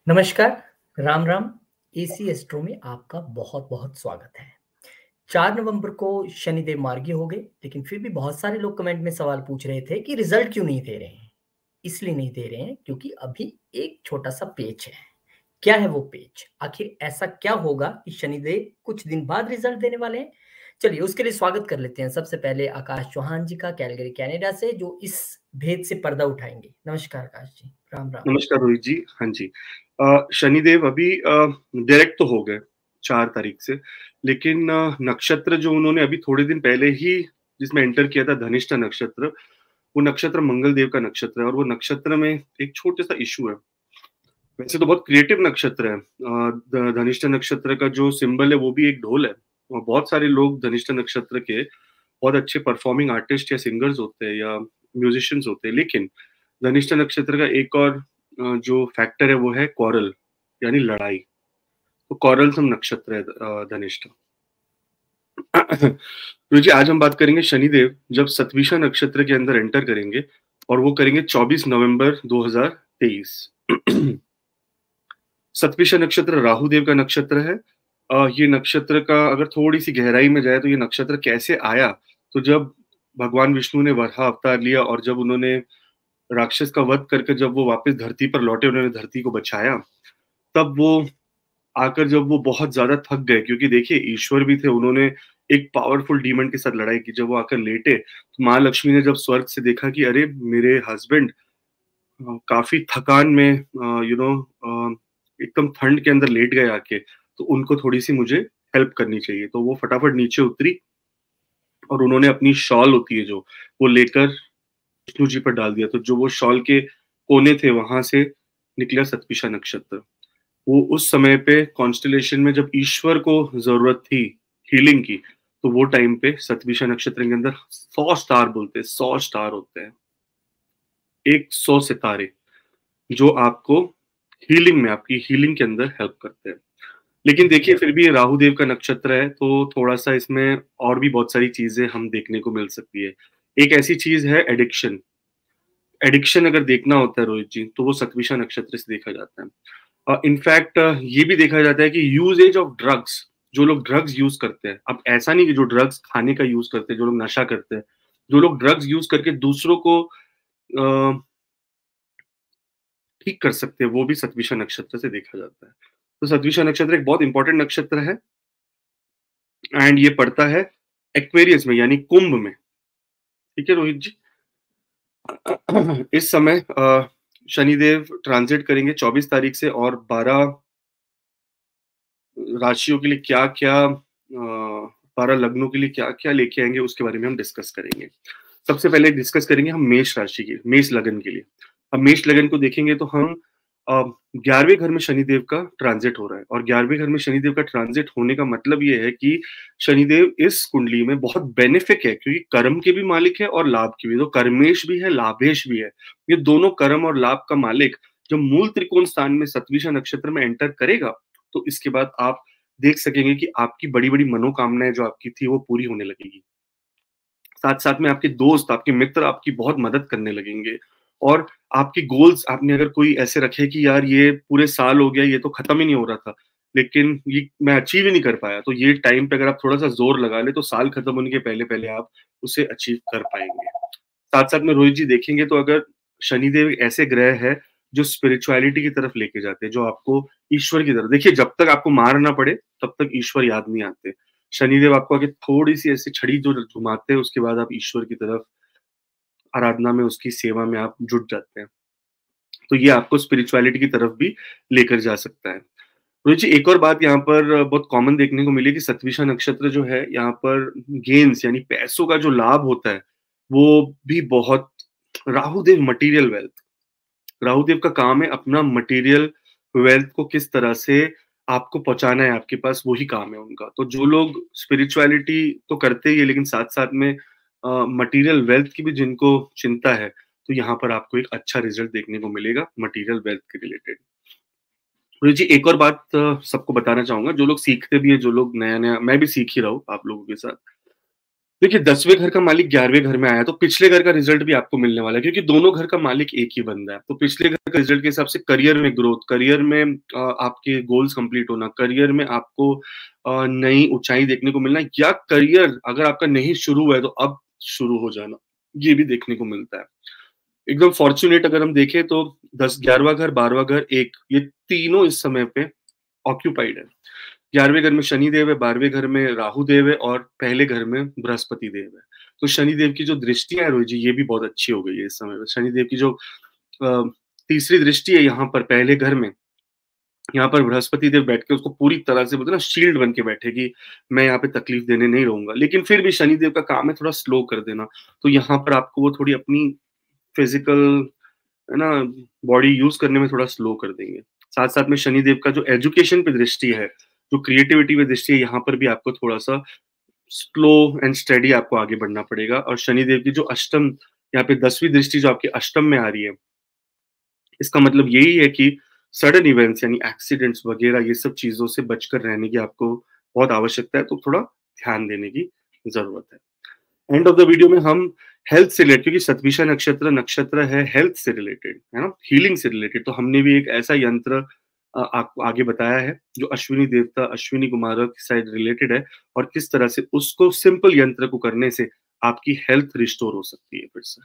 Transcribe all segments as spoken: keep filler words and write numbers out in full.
नमस्कार, Ram Ram. AC astro में आपका बहुत-बहुत स्वागत है। चार नवंबर को शनिदेव मार्गी हो गए, लेकिन फिर भी बहुत सारे लोग कमेंट में सवाल पूछ रहे थे कि रिजल्ट क्यों नहीं दे रहे हैं? इसलिए नहीं दे रहे हैं क्योंकि अभी एक छोटा-सा पेच है। क्या है वो पेच? आखिर ऐसा क्या होगा कि शनिदेव कुछ दिन बाद रिजल्ट देने वाले हैं? चलिए उसके लिए स्वागत कर लेते हैं सबसे पहले आकाश चौहान जी का कैलगरी कनाडा से, जो इस भेद से पर्दा उठाएँगे। नमस्कार आकाश जी, राम राम। नमस्कार रोहित जी। हाँ जी। अ, शनिदेव अभी अ, डायरेक्ट तो हो गए चार तारीख से, लेकिन अ, नक्षत्र जो उन्होंने अभी थोड़े दिन पहले ही जिसमें एंटर किया था धनिष्ठा नक्षत्र, वो नक्षत्र मंगल देव का नक्षत्र है और वो नक्षत्र में एक छोटा-सा इश्यू है। वैसे तो बहुत क्रिएटिव नक्षत्र है। अ, ध धनिष्ठा नक्षत्र का जो सिंबल है वो भी एक ढोल है और बहुत सारे लोग धनिष्ठा नक्षत्र के बहुत अच्छे परफॉर्मिंग आर्टिस्ट या सिंगर्स होते हैं या म्यूजिशियंस होते हैं। लेकिन धनिष्ठा नक्षत्र का एक और अ, जो फैक्टर है वो है क्वारल, यानी लड़ाई। तो क्वारलसम नक्षत्र है अ, धनिष्ठा। तो जी आज हम बात करेंगे शनिदेव जब सतभिषा नक्षत्र के अंदर एंटर करेंगे और वो करेंगे चौबीस नवंबर दो हज़ार तेईस। सतभिषा नक्षत्र राहु देव का नक्षत्र है। अ, ये नक्षत्र का अगर थोड़ी-सी गहराई में जाए तो ये नक्षत्र कैसे आया? तो जब भगवान विष्णु ने वराह अवतार लिया और जब उन्होंने राक्षस का वध करके जब वो वापस धरती पर लौटे, उन्होंने धरती को बचाया, तब वो आकर जब वो बहुत ज़्यादा थक गए क्योंकि देखिए ईश्वर भी थे, उन्होंने एक पावरफुल डीमन के साथ लड़ाई की। जब वो आकर लेटे, तो माँ लक्ष्मी ने जब स्वर्ग से देखा कि अरे! मेरे हस्बैंड अ, काफ़ी थकान में अ, यू नो अ, एकदम ठंड के अंदर लेट गए आके, तो उनको थोड़ी-सी मुझे हेल्प करनी चाहिए। तो वो फटाफट नीचे उतरी और उन्होंने अपनी शॉल होती है जो, वो लेकर विष्णु जी पर डाल दिया। तो जो वो शॉल के कोने थे, वहाँ से निकला सतभिषा नक्षत्र। वो उस समय पे कॉन्स्टेलेशन में जब ईश्वर को ज़रूरत थी हीलिंग की, तो वो टाइम पे सतभिषा नक्षत्र के अंदर सौ स्टार बोलते हैं, सौ स्टार होते हैं। सौ सितारे, जो आपको हीलिंग में, आपकी हीलिंग के अंदर हेल्प करते हैं। लेकिन देखिए जी। फिर भी ये राहु देव का नक्षत्र है, तो थोड़ा-सा इसमें और भी बहुत सारी चीज़ें हम देखने को मिल सकती है। एक ऐसी चीज़ है एडिक्शन। एडिक्शन अगर देखना होता है रोहित जी, तो वो सतभिषा नक्षत्र से देखा जाता है। अ, इनफैक्ट ये भी देखा जाता है कि यूसेज ऑफ ड्रग्स, जो लोग ड्रग्स यूज़ करते हैं, अब ऐसा नहीं कि जो ड्रग्स खाने का यूज़ करते हैं, जो लोग नशा करते हैं, जो लोग ड्रग्स यूज़ करके दूसरों को अ, ठीक कर सकते हैं, वो भी सतभिषा नक्षत्र से देखा जाता है। तो सतभिषा नक्षत्र एक बहुत इंपॉर्टेंट नक्षत्र है एंड ये पड़ता है एक्वेरियस में यानी कुंभ में। ठीक है रोहित जी? इस समय अ, शनिदेव ट्रांज़िट करेंगे चौबीस तारीख से और बारह राशियों के लिए क्या-क्या अ, बारह लग्नों के लिए क्या-क्या लेके आएँगे उसके बारे में हम डिस्कस करेंगे। सबसे पहले डिस्कस करेंगे हम मेष राशि की, मेष लगन के लिए। अब मेष लगन को देखेंगे तो हम अ, ग्यारहवें घर में शनिदेव का ट्रांज़िट हो रहा है और ग्यारहवें घर में शनिदेव का ट्रांज़िट होने का मतलब ये है कि शनिदेव इस कुंडली में बहुत बेनिफिक है क्योंकि कर्म के भी मालिक है और लाभ के भी। तो कर्मेश भी है, लाभेश भी है। ये दोनों कर्म और लाभ का मालिक जब मूल त्रिकोण स्थान में सतभिषा नक्षत्र में एंटर करेगा, तो इसके बाद आप देख सकेंगे कि आपकी बड़ी-बड़ी मनोकामनाएँ जो आपकी थी वो पूरी होने लगेगी। साथ-साथ में आपके दोस्त, आपके मित्र आपकी बहुत मदद करने लगेंगे और आपके गोल्स आपने अगर कोई ऐसे रखे कि यार ये पूरे साल हो गया, ये तो खत्म ही नहीं हो रहा था, लेकिन ये मैं अचीव ही नहीं कर पाया, तो ये टाइम पे अगर आप थोड़ा-सा ज़ोर लगा लें, तो साल खत्म होने के पहले-पहले आप उसे अचीव कर पाएँगे। साथ-साथ में रोहित जी देखेंगे तो अगर शनिदेव एक ऐसे ग्रह है जो स्पिरिचुअलिटी की तरफ लेके जाते हैं, जो आपको ईश्वर की तरफ देखिए जब तक आपको मार ना पड़े, तब तक ईश्वर याद नहीं आते। शनिदेव आपको आगे थोड़ी-सी ऐसी छड़ी जो घुमाते हैं, उसके बाद आप ईश्वर की तरफ आराधना में, उसकी सेवा में आप जुट जाते हैं। तो ये आपको स्पिरिचुअलिटी की तरफ भी लेकर जा सकता है। रोहित जी एक और बात यहाँ पर बहुत कॉमन देखने को मिली कि सतभिषा नक्षत्र जो है, यहाँ पर गेन्स यानी पैसों का जो लाभ होता है, वो भी बहुत राहु देव मटीरियल वेल्थ, राहु देव का काम है अपना मटीरियल वेल्थ को किस तरह से आपको पहुँचाना है आपके पास, वही काम है उनका। तो जो लोग स्पिरिचुअलिटी तो करते ही है लेकिन साथ-साथ में अ, मटीरियल वेल्थ की भी जिनको चिंता है, तो यहाँ पर आपको एक अच्छा रिज़ल्ट देखने को मिलेगा मटीरियल वेल्थ के रिलेटेड। जी एक और बात अ, सबको बताना चाहूँगा, जो लोग सीखते भी हैं, जो लोग नया-नया मैं भी सीख ही रहा हूँ आप लोगों के साथ। देखिए, दसवें घर का मालिक ग्यारहवें घर में आया तो पिछले घर का रिजल्ट भी आपको मिलने वाला है, क्योंकि दोनों घर का मालिक एक ही बंदा है। तो पिछले घर का रिजल्ट के हिसाब से करियर में ग्रोथ, करियर में अ, आपके गोल्स कंप्लीट होना, करियर में आपको अ, नई ऊँचाई देखने को मिलना, या करियर अगर आपका नहीं शुरू हुआ है तो अब शुरू हो जाना, ये भी देखने को मिलता है। एकदम फॉर्च्यूनेट अगर हम देखें तो दस ग्यारहवां घर, बारहवां घर, एक, ये तीनों इस समय पे ऑक्यूपाइड है। ग्यारहवें घर में शनि देव है, बारहवें घर में राहु देव है और पहले घर में बृहस्पति देव है। तो शनि देव की जो दृष्टियाँ हैं रोहित जी, ये भी बहुत अच्छी हो गई है इस समय पे। शनि देव की जो अ, तीसरी दृष्टि है यहाँ पर पहले घर में, यहाँ पर बृहस्पति देव बैठ के उसको पूरी तरह से बोलते हैं ना, शील्ड बन के बैठे कि मैं यहाँ पे तकलीफ देने नहीं रहूँगा। लेकिन फिर भी शनि देव का काम है थोड़ा स्लो कर देना। तो यहाँ पर आपको वो थोड़ी अपनी फिजिकल, है ना, बॉडी यूज़ करने में थोड़ा स्लो कर देंगे। साथ-साथ में शनि देव का जो एजुकेशन पे दृष्टि है, जो क्रिएटिविटी पे दृष्टि है, यहाँ पर भी आपको थोड़ा-सा स्लो एंड स्टेडी आपको आगे बढ़ना पड़ेगा। और शनि देव की जो अष्टम, यहाँ पे दसवीं दृष्टि जो आपकी अष्टम में आ रही है, इसका मतलब यही है कि सडन इवेंट्स यानी एक्सीडेंट्स वगैरह ये सब चीज़ों से बचकर रहने की आपको बहुत आवश्यकता है, तो थोड़ा ध्यान देने की ज़रूरत है। एंड ऑफ द वीडियो में हम हेल्थ से रिलेटेड, क्योंकि सतभिषा नक्षत्र नक्षत्र है हेल्थ से रिलेटेड, है ना, हीलिंग से रिलेटेड, तो हमने भी एक ऐसा यंत्र अ, आपको आगे बताया है जो अश्विनी देवता, अश्विनी कुमारों की साइड रिलेटेड है, और किस तरह से उसको सिंपल यंत्र को करने से आपकी हेल्थ रिस्टोर हो सकती है फिर से।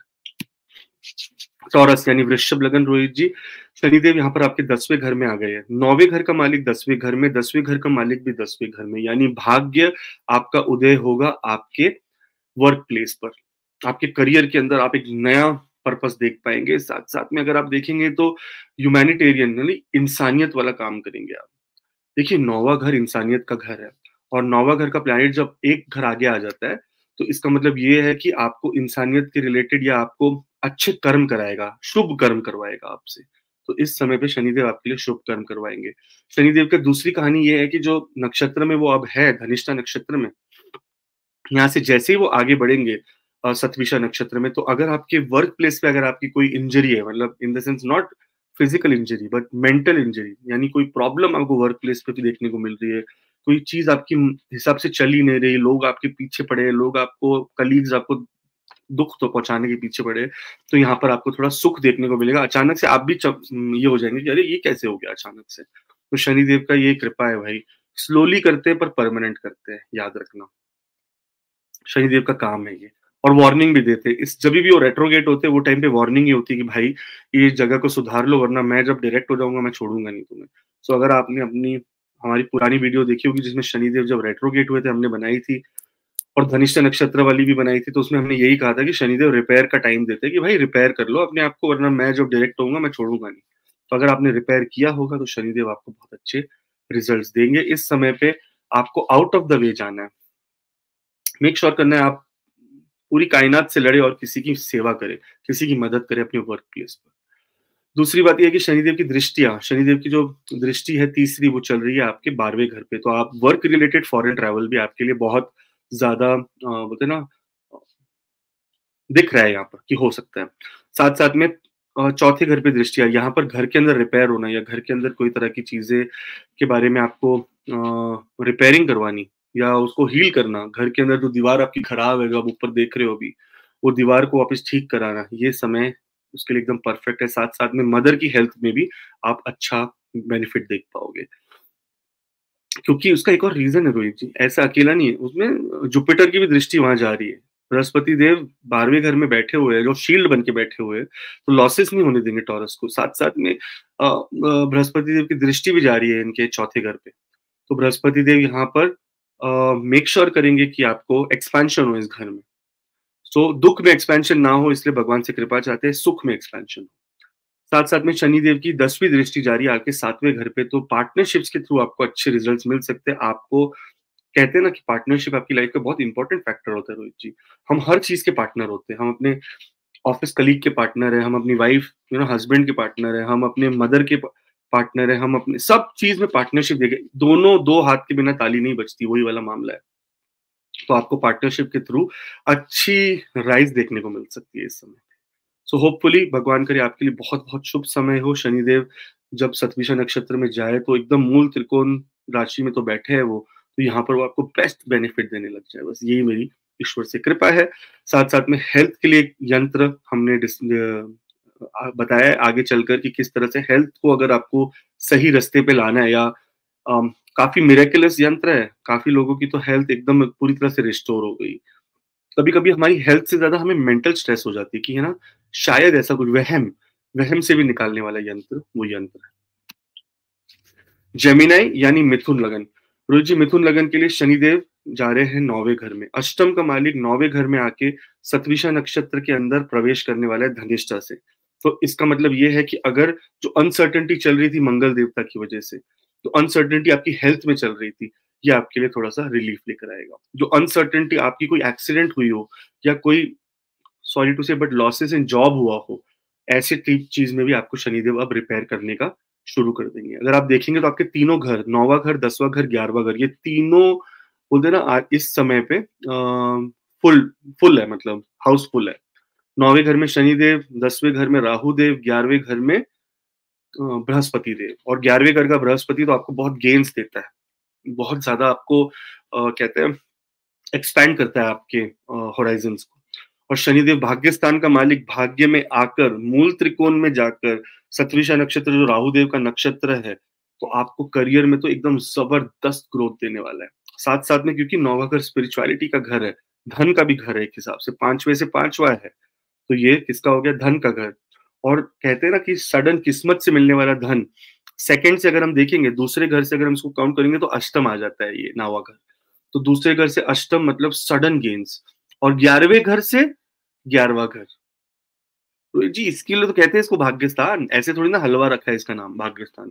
टॉरस यानी वृषभ लगन रोहित जी, शनिदेव यहाँ पर आपके दसवें घर में आ गए हैं। नौवें घर का मालिक दसवें घर में, दसवें घर का मालिक भी दसवें घर में, यानी भाग्य आपका उदय होगा आपके वर्क प्लेस पर, आपके करियर के अंदर आप एक नया पर्पस देख पाएंगे। साथ साथ में अगर आप देखेंगे तो ह्यूमैनिटेरियन यानी इंसानियत वाला काम करेंगे आप। देखिए, नौवां घर इंसानियत का घर है, और नौवां घर का प्लैनेट जब एक घर आगे आ जाता है तो इसका मतलब ये है कि आपको इंसानियत के रिलेटेड या आपको अच्छे कर्म कराएगा, शुभ कर्म करवाएगा आपसे। तो इस समय पे शनिदेव आपके लिए शुभ कर्म करवाएंगे। शनिदेव की दूसरी कहानी ये है कि जो नक्षत्र में वो अब है, धनिष्ठा नक्षत्र में, यहाँ से जैसे ही वो आगे बढ़ेंगे अ, सतभिषा नक्षत्र में, तो अगर आपके वर्क प्लेस पे अगर आपकी कोई इंजरी है, मतलब in the sense not physical injury but mental injury, यानी कोई प्रॉब्लम आपको वर्क प्लेस पे भी देखने को मिल रही है, कोई चीज आपकी म- हिसाब से चल ही नहीं रही, लोग आपके पीछे पड़े हैं, लोग आपको, कलीग्स आपको दुख तो पहुंचाने के पीछे पड़े हैं, तो यहाँ पर आपको थोड़ा सुख देखने को मिलेगा। अचानक से आप भी चप- ये हो जाएंगे कि अरे ये कैसे हो गया अचानक से। तो शनिदेव का ये कृपा है भाई, स्लोली करते हैं पर परमानेंट करते हैं, याद रखना। शनिदेव का काम है ये। और वार्निंग भी देते हैं। इस जब भी वो रेट्रोगेट होते हैं वो टाइम पे वार्निंग ही होती है कि भाई ये जगह को सुधार लो, वरना मैं जब डायरेक्ट हो जाऊंगा मैं छोड़ूंगा नहीं तुम्हें। सो अगर आपने अपनी हमारी पुरानी वीडियो देखी होगी जिसमें शनिदेव जब रेट्रोगेट हुए थे हमने बनाई थी, और धनिष्ठा नक्षत्र वाली भी बनाई थी, तो उसमें हमने यही कहा था कि शनिदेव रिपेयर का टाइम देते हैं कि भाई रिपेयर कर लो अपने आप को, वरना मैं जब डायरेक्ट होऊंगा मैं छोड़ूंगा नहीं। तो अगर आपने रिपेयर किया होगा तो शनिदेव आपको बहुत अच्छे रिजल्ट देंगे। इस समय पे आपको आउट ऑफ द वे जाना है, मेक श्योर करना है आप पूरी कायनात से लड़े और किसी की सेवा करे, किसी की मदद करे अपने वर्क प्लेस पर। दूसरी बात ये है कि शनिदेव की दृष्टियाँ, शनिदेव की जो दृष्टि है तीसरी, वो चल रही है आपके बारहवें घर पे। तो आप वर्क रिलेटेड फॉरेन ट्रैवल भी आपके लिए बहुत ज़्यादा अ, बोलते हैं ना, दिख रहा है यहाँ पर कि हो सकता है। साथ-साथ में अ, चौथे घर पे दृष्टि है, यहाँ पर घर के अंदर रिपेयर होना या घर के अंदर कोई तरह की चीज़ें के बारे में आपको अ, रिपेयरिंग करवानी या उसको हील करना, घर के अंदर जो दीवार आपकी खराब है, जो आप ऊपर देख रहे हो अभी, वो दीवार को वापस ठीक कराना, ये समय उसके लिए एकदम परफेक्ट है। साथ-साथ में मदर की हेल्थ में भी आप अच्छा बेनिफिट देख पाओगे। क्योंकि उसका एक और रीज़न है रोहित जी, ऐसा अकेला नहीं है, उसमें जुपिटर की भी दृष्टि वहाँ जा रही है। बृहस्पति देव बारहवें घर में बैठे हुए हैं, जो शील्ड बन के बैठे हुए हैं, तो लॉसेस नहीं होने देंगे टॉरस को। साथ-साथ में अ अ, बृहस्पति देव की दृष्टि भी जा रही है इनके चौथे घर पे। तो बृहस्पति देव यहाँ पर अ, मेक श्योर करेंगे कि आपको एक्सपेंशन हो इस घर में। सो दुःख में एक्सपेंशन ना हो, इसलिए भगवान से कृपा चाहते हैं, सुख में एक्सपेंशन हो। साथ-साथ में शनिदेव की दसवीं दृष्टि जारी है आपके सातवें घर पे, तो पार्टनरशिप्स के थ्रू आपको अच्छे रिजल्ट्स मिल सकते हैं। आपको कहते हैं ना कि पार्टनरशिप आपकी लाइफ का बहुत इंपॉर्टेंट फैक्टर होता है रोहित जी। हम हर चीज़ के पार्टनर होते हैं। हम अपने ऑफिस कलीग के पार्टनर हैं, हम अपनी वाइफ, यू नो, हस्बैंड के पार्टनर हैं, हम अपने मदर के प पार्टनर हैं, हम अपने सब चीज़ में पार्टनरशिप देंगे। दोनों दो हाथ के बिना ताली नहीं बजती, वही वाला मामला है। तो आपको पार्टनरशिप के थ्रू अच्छी राइज़ देखने को मिल सकती है इस समय। सो होपफुली भगवान करे आपके लिए बहुत-बहुत शुभ समय हो। शनिदेव जब सतभिषा नक्षत्र में जाए तो एकदम मूल त्रिकोण राशि में तो बैठे हैं वो, तो यहाँ पर वो आपको बेस्ट बेनिफिट देने लग जाए। बस यही मेरी ईश्वर से कृपा है। साथ साथ में हेल्थ के लिए एक यंत्र हमने बताया आगे चलकर कि किस तरह से हेल्थ को अगर आपको सही रास्ते पे लाना है, या um, काफी मिरेकलस यंत्र है। काफी लोगों की तो हेल्थ एकदम पूरी तरह से रिस्टोर हो गई। कभी कभी हमारी हेल्थ से ज्यादा हमें मेंटल स्ट्रेस हो जाती है कि है ना, शायद ऐसा कुछ वहम वहम से भी निकालने वाला यंत्र वो यंत्र है। जेमिनाई यानी मिथुन लगन। रोहित जी, मिथुन लगन के लिए शनिदेव जा रहे हैं नौवे घर में। अष्टम का मालिक नौवे घर में आके सतविशा नक्षत्र के अंदर प्रवेश करने वाला है धनिष्ठा से। तो इसका मतलब ये है कि अगर जो अनसर्टेनिटी चल रही थी मंगल देवता की वजह से, तो अनसर्टेनिटी आपकी हेल्थ में चल रही थी, ये आपके लिए थोड़ा सा रिलीफ लेकर आएगा। जो अनसर्टेनिटी आपकी कोई एक्सीडेंट हुई हो, या कोई sorry to say but losses in job हुआ हो, ऐसे चीज में भी आपको शनिदेव अब रिपेयर करने का शुरू कर देंगे। अगर आप देखेंगे तो आपके तीनों घर, नौवा घर, दसवां घर, ग्यारहवां घर, ये तीनों बोलते हैं ना इस समय पे फुल फुल है, मतलब हाउसफुल है। नौवे घर में शनिदेव, दसवें घर में राहु देव, ग्यारहवें घर में बृहस्पति देव। और ग्यारहवें घर का बृहस्पति तो आपको बहुत गेन्स देता है, बहुत ज्यादा आपको आ, कहते हैं एक्सपैंड करता है आपके होराइजन्स को। और शनिदेव भाग्यस्थान का मालिक भाग्य में आकर मूल त्रिकोण में जाकर, सतविशा नक्षत्र जो राहु देव का नक्षत्र है, तो आपको करियर में तो एकदम जबरदस्त ग्रोथ देने वाला है। साथ साथ में क्योंकि नौवा घर स्पिरिचुअलिटी का घर है, धन का भी घर है, एक हिसाब से पांचवें से पांचवा है, तो ये किसका हो गया, धन का घर। और कहते हैं ना कि सडन किस्मत से मिलने वाला धन, सेकंड से अगर हम देखेंगे, दूसरे घर से अगर हम इसको काउंट करेंगे तो अष्टम आ जाता है ये नौवा घर। तो दूसरे घर से अष्टम मतलब सडन गेन्स। और ग्यारहवें घर से ग्यारहवां घर, तो जी इसके लिए तो कहते हैं इसको भाग्यस्थान। ऐसे थोड़ी ना हलवा रखा है इसका नाम भाग्यस्थान।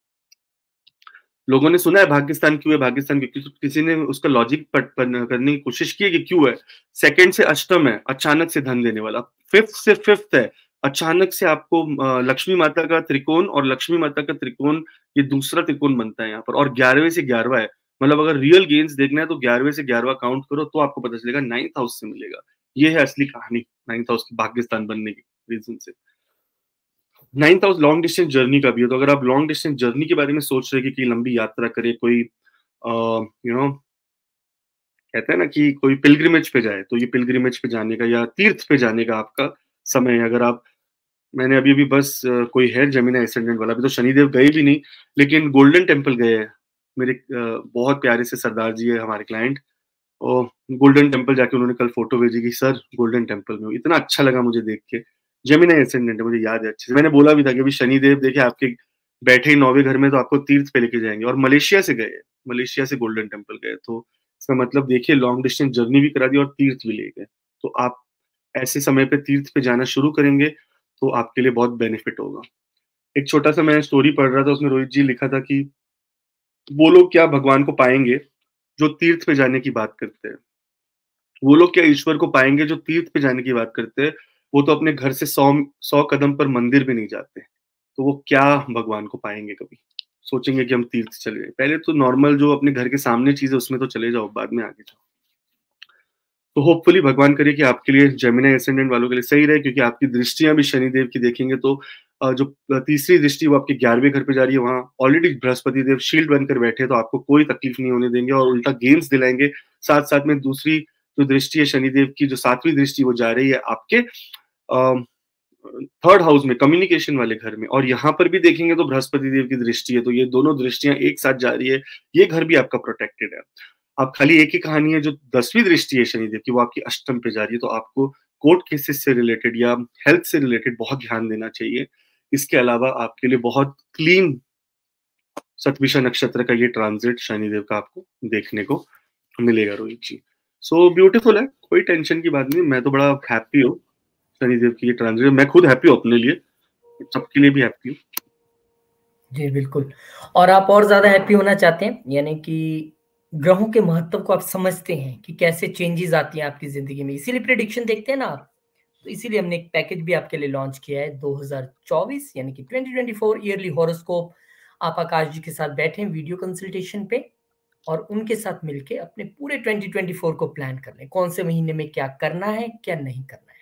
लोगों ने सुना है भाग्यस्थान क्यों है, भाग्यस्थान क्यों, किसी ने उसका लॉजिक करने की कोशिश की है कि क्यों है। सेकंड से अष्टम है, अचानक से धन देने वाला। फिफ्थ से फिफ्थ है, अचानक से आपको लक्ष्मी माता का त्रिकोण, और लक्ष्मी माता का त्रिकोण ये दूसरा त्रिकोण बनता है यहाँ पर। और ग्यारहवें से ग्यारहवा है, मतलब अगर रियल गेन्स देखना है तो ग्यारहवें से ग्यारहवा काउंट करो तो आपको पता चलेगा नाइन्थ हाउस से मिलेगा। ये है असली कहानी नाइन्थ हाउस की भाग्यस्थान बनने की रीजन से। Ninth house long distance journey का भी है। तो अगर आप लॉन्ग डिस्टेंस जर्नी के बारे में सोच रहे हैं कि लंबी यात्रा करे, कोई यू नो कहते हैं ना कि कोई पिलग्रिमेज पे जाए, तो ये पिलग्रिमेज पे जाने का या तीर्थ पे जाने का आपका समय है। अगर आप, मैंने अभी अभी बस uh, कोई है जेमिनी एसेंडेंट वाला, अभी तो शनिदेव गए भी नहीं, लेकिन गोल्डन टेम्पल गए हैं। मेरे uh, बहुत प्यारे से सरदार जी है हमारे क्लाइंट, और गोल्डन टेम्पल जाके उन्होंने कल फोटो भेजी कि सर गोल्डन टेम्पल में, इतना अच्छा लगा मुझे देख के। जेमिनी एसेंडेंट है, मुझे याद है अच्छे से। मैंने बोला भी था कि अभी शनिदेव देखिए आपके बैठे ही नौवे घर में, तो आपको तीर्थ पे लेके जाएंगे। और मलेशिया से गए, मलेशिया से गोल्डन टेम्पल गए, तो इसका मतलब देखिए लॉन्ग डिस्टेंस जर्नी भी करा दी और तीर्थ भी ले गए। तो आप ऐसे समय पे तीर्थ पे जाना शुरू करेंगे तो आपके लिए बहुत बेनिफिट होगा। एक छोटा सा मैं स्टोरी पढ़ रहा था, उसमें रोहित जी लिखा था कि वो लोग क्या भगवान को पाएंगे जो तीर्थ पे जाने की बात करते हैं, वो लोग क्या ईश्वर को पाएंगे जो तीर्थ पे जाने की बात करते हैं। वो तो अपने घर से सौ सौ कदम पर मंदिर भी नहीं जाते, तो वो क्या भगवान को पाएंगे। कभी सोचेंगे कि हम तीर्थ चले गए, पहले तो नॉर्मल जो अपने घर के सामने चीज है उसमें तो चले जाओ, बाद में आगे जाओ। तो होपफुली भगवान करे कि आपके लिए जेमिनी एसेंडेंट वालों के लिए सही रहे, क्योंकि आपकी दृष्टियां भी शनिदेव की देखेंगे तो जो तीसरी दृष्टि वो आपके ग्यारहवें घर पे जा रही है, वहां ऑलरेडी बृहस्पति देव शील्ड बनकर बैठे, तो आपको कोई तकलीफ नहीं होने देंगे और उल्टा गेम्स दिलाएंगे। साथ साथ में दूसरी जो दृष्टि है शनिदेव की, जो सातवीं दृष्टि, वो जा रही है आपके थर्ड हाउस में, कम्युनिकेशन वाले घर में। और यहाँ पर भी देखेंगे तो बृहस्पति देव की दृष्टि है, तो ये दोनों दृष्टियां एक साथ जा रही है। ये घर भी आपका प्रोटेक्टेड है। अब खाली एक ही कहानी है, जो दसवीं दृष्टि है शनिदेव की, वो आपकी अष्टम पे जा रही है, तो आपको कोर्ट केसेस से रिलेटेड या हेल्थ से रिलेटेड बहुत ध्यान देना चाहिए। इसके अलावा आपके लिए बहुत क्लीन सतविशा नक्षत्र का ये ट्रांजिट शनिदेव का आपको देखने को मिलेगा रोहित जी। सो ब्यूटीफुल है, कोई टेंशन की बात नहीं। मैं तो बड़ा हैप्पी हूँ शनिदेव की ये ट्रांजिट, मैं खुद हैप्पी हूँ अपने लिए, सबके लिए भी हैप्पी हूँ। जी बिल्कुल, और आप और ज्यादा हैप्पी होना चाहते हैं, यानी कि ग्रहों के महत्व को आप समझते हैं कि कैसे चेंजेस आती हैं आपकी जिंदगी में, इसीलिए प्रेडिक्शन देखते हैं ना आप। तो इसीलिए हमने एक पैकेज भी आपके लिए लॉन्च किया है दो हज़ार चौबीस, यानी कि twenty twenty four yearly horoscope. आप आकाश जी के साथ बैठे वीडियो कंसल्टेशन पे और उनके साथ मिलके अपने पूरे ट्वेंटी ट्वेंटी फोर को प्लान कर लें, कौन से महीने में क्या करना है क्या नहीं करना है।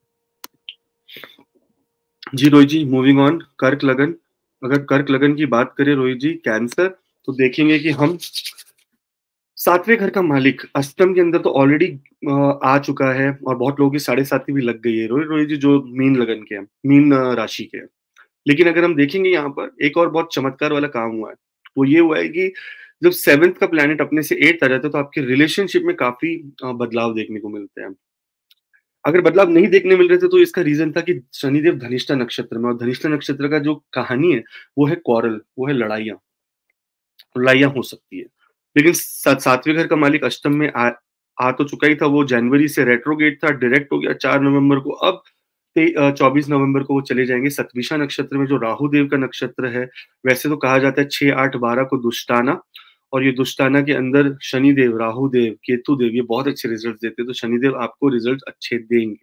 जी रोहित जी, मूविंग ऑन, कर्क लगन। अगर कर्क लगन की बात करें रोहित जी, कैंसर, तो देखेंगे कि हम सातवें घर का मालिक अष्टम के अंदर तो ऑलरेडी आ चुका है और बहुत लोगों की साढ़े साथी भी लग गई है रोहित रोहित जी, जो मीन लगन के हैं, मीन राशि के हैं। लेकिन अगर हम देखेंगे यहाँ पर एक और बहुत चमत्कार वाला काम हुआ है, वो ये हुआ है कि जब सेवंथ का प्लैनेट अपने से एट्थ आ जाता है तो आपके रिलेशनशिप में काफी बदलाव देखने को मिलते हैं। अगर बदलाव नहीं देखने मिल रहे थे तो इसका रीजन था कि शनिदेव धनिष्ठा नक्षत्र में, और धनिष्ठा नक्षत्र का जो कहानी है वो है क्वारल, वो है लड़ाइयाँ लड़ाइयाँ हो सकती है। लेकिन सातवें घर का मालिक अष्टम में आ, आ तो चुका ही था, वो जनवरी से रेट्रोगेट था, डायरेक्ट हो गया चार नवंबर को। अब चौबीस नवंबर को वो चले जाएंगे सतभिषा नक्षत्र में, जो राहु देव का नक्षत्र है। वैसे तो कहा जाता है छह आठ बारह को दुष्टाना, और ये दुष्टाना के अंदर शनिदेव, राहु देव, केतु देव ये बहुत अच्छे रिजल्ट देते हैं, तो शनिदेव आपको रिजल्ट अच्छे देंगे।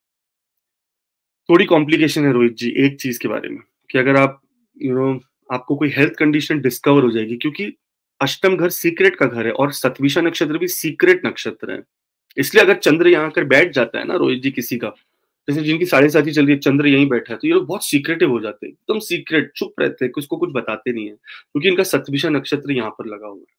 थोड़ी कॉम्प्लिकेशन है रोहित जी एक चीज के बारे में, कि अगर आप यू नो आपको कोई हेल्थ कंडीशन डिस्कवर हो जाएगी, क्योंकि अष्टम घर सीक्रेट का घर है और सतभिषा नक्षत्र भी सीक्रेट नक्षत्र है। इसलिए अगर चंद्र यहाँ आकर बैठ जाता है ना रोहित जी किसी का, जैसे जिनकी साढ़े साथी चल रही है, चंद्र यहीं बैठा है, तो ये लोग बहुत सीक्रेटिव हो जाते हैं, एकदम सीक्रेट, चुप रहते हैं, किसको कुछ बताते नहीं है, क्योंकि इनका सतभिषा नक्षत्र यहाँ पर लगा हुआ है।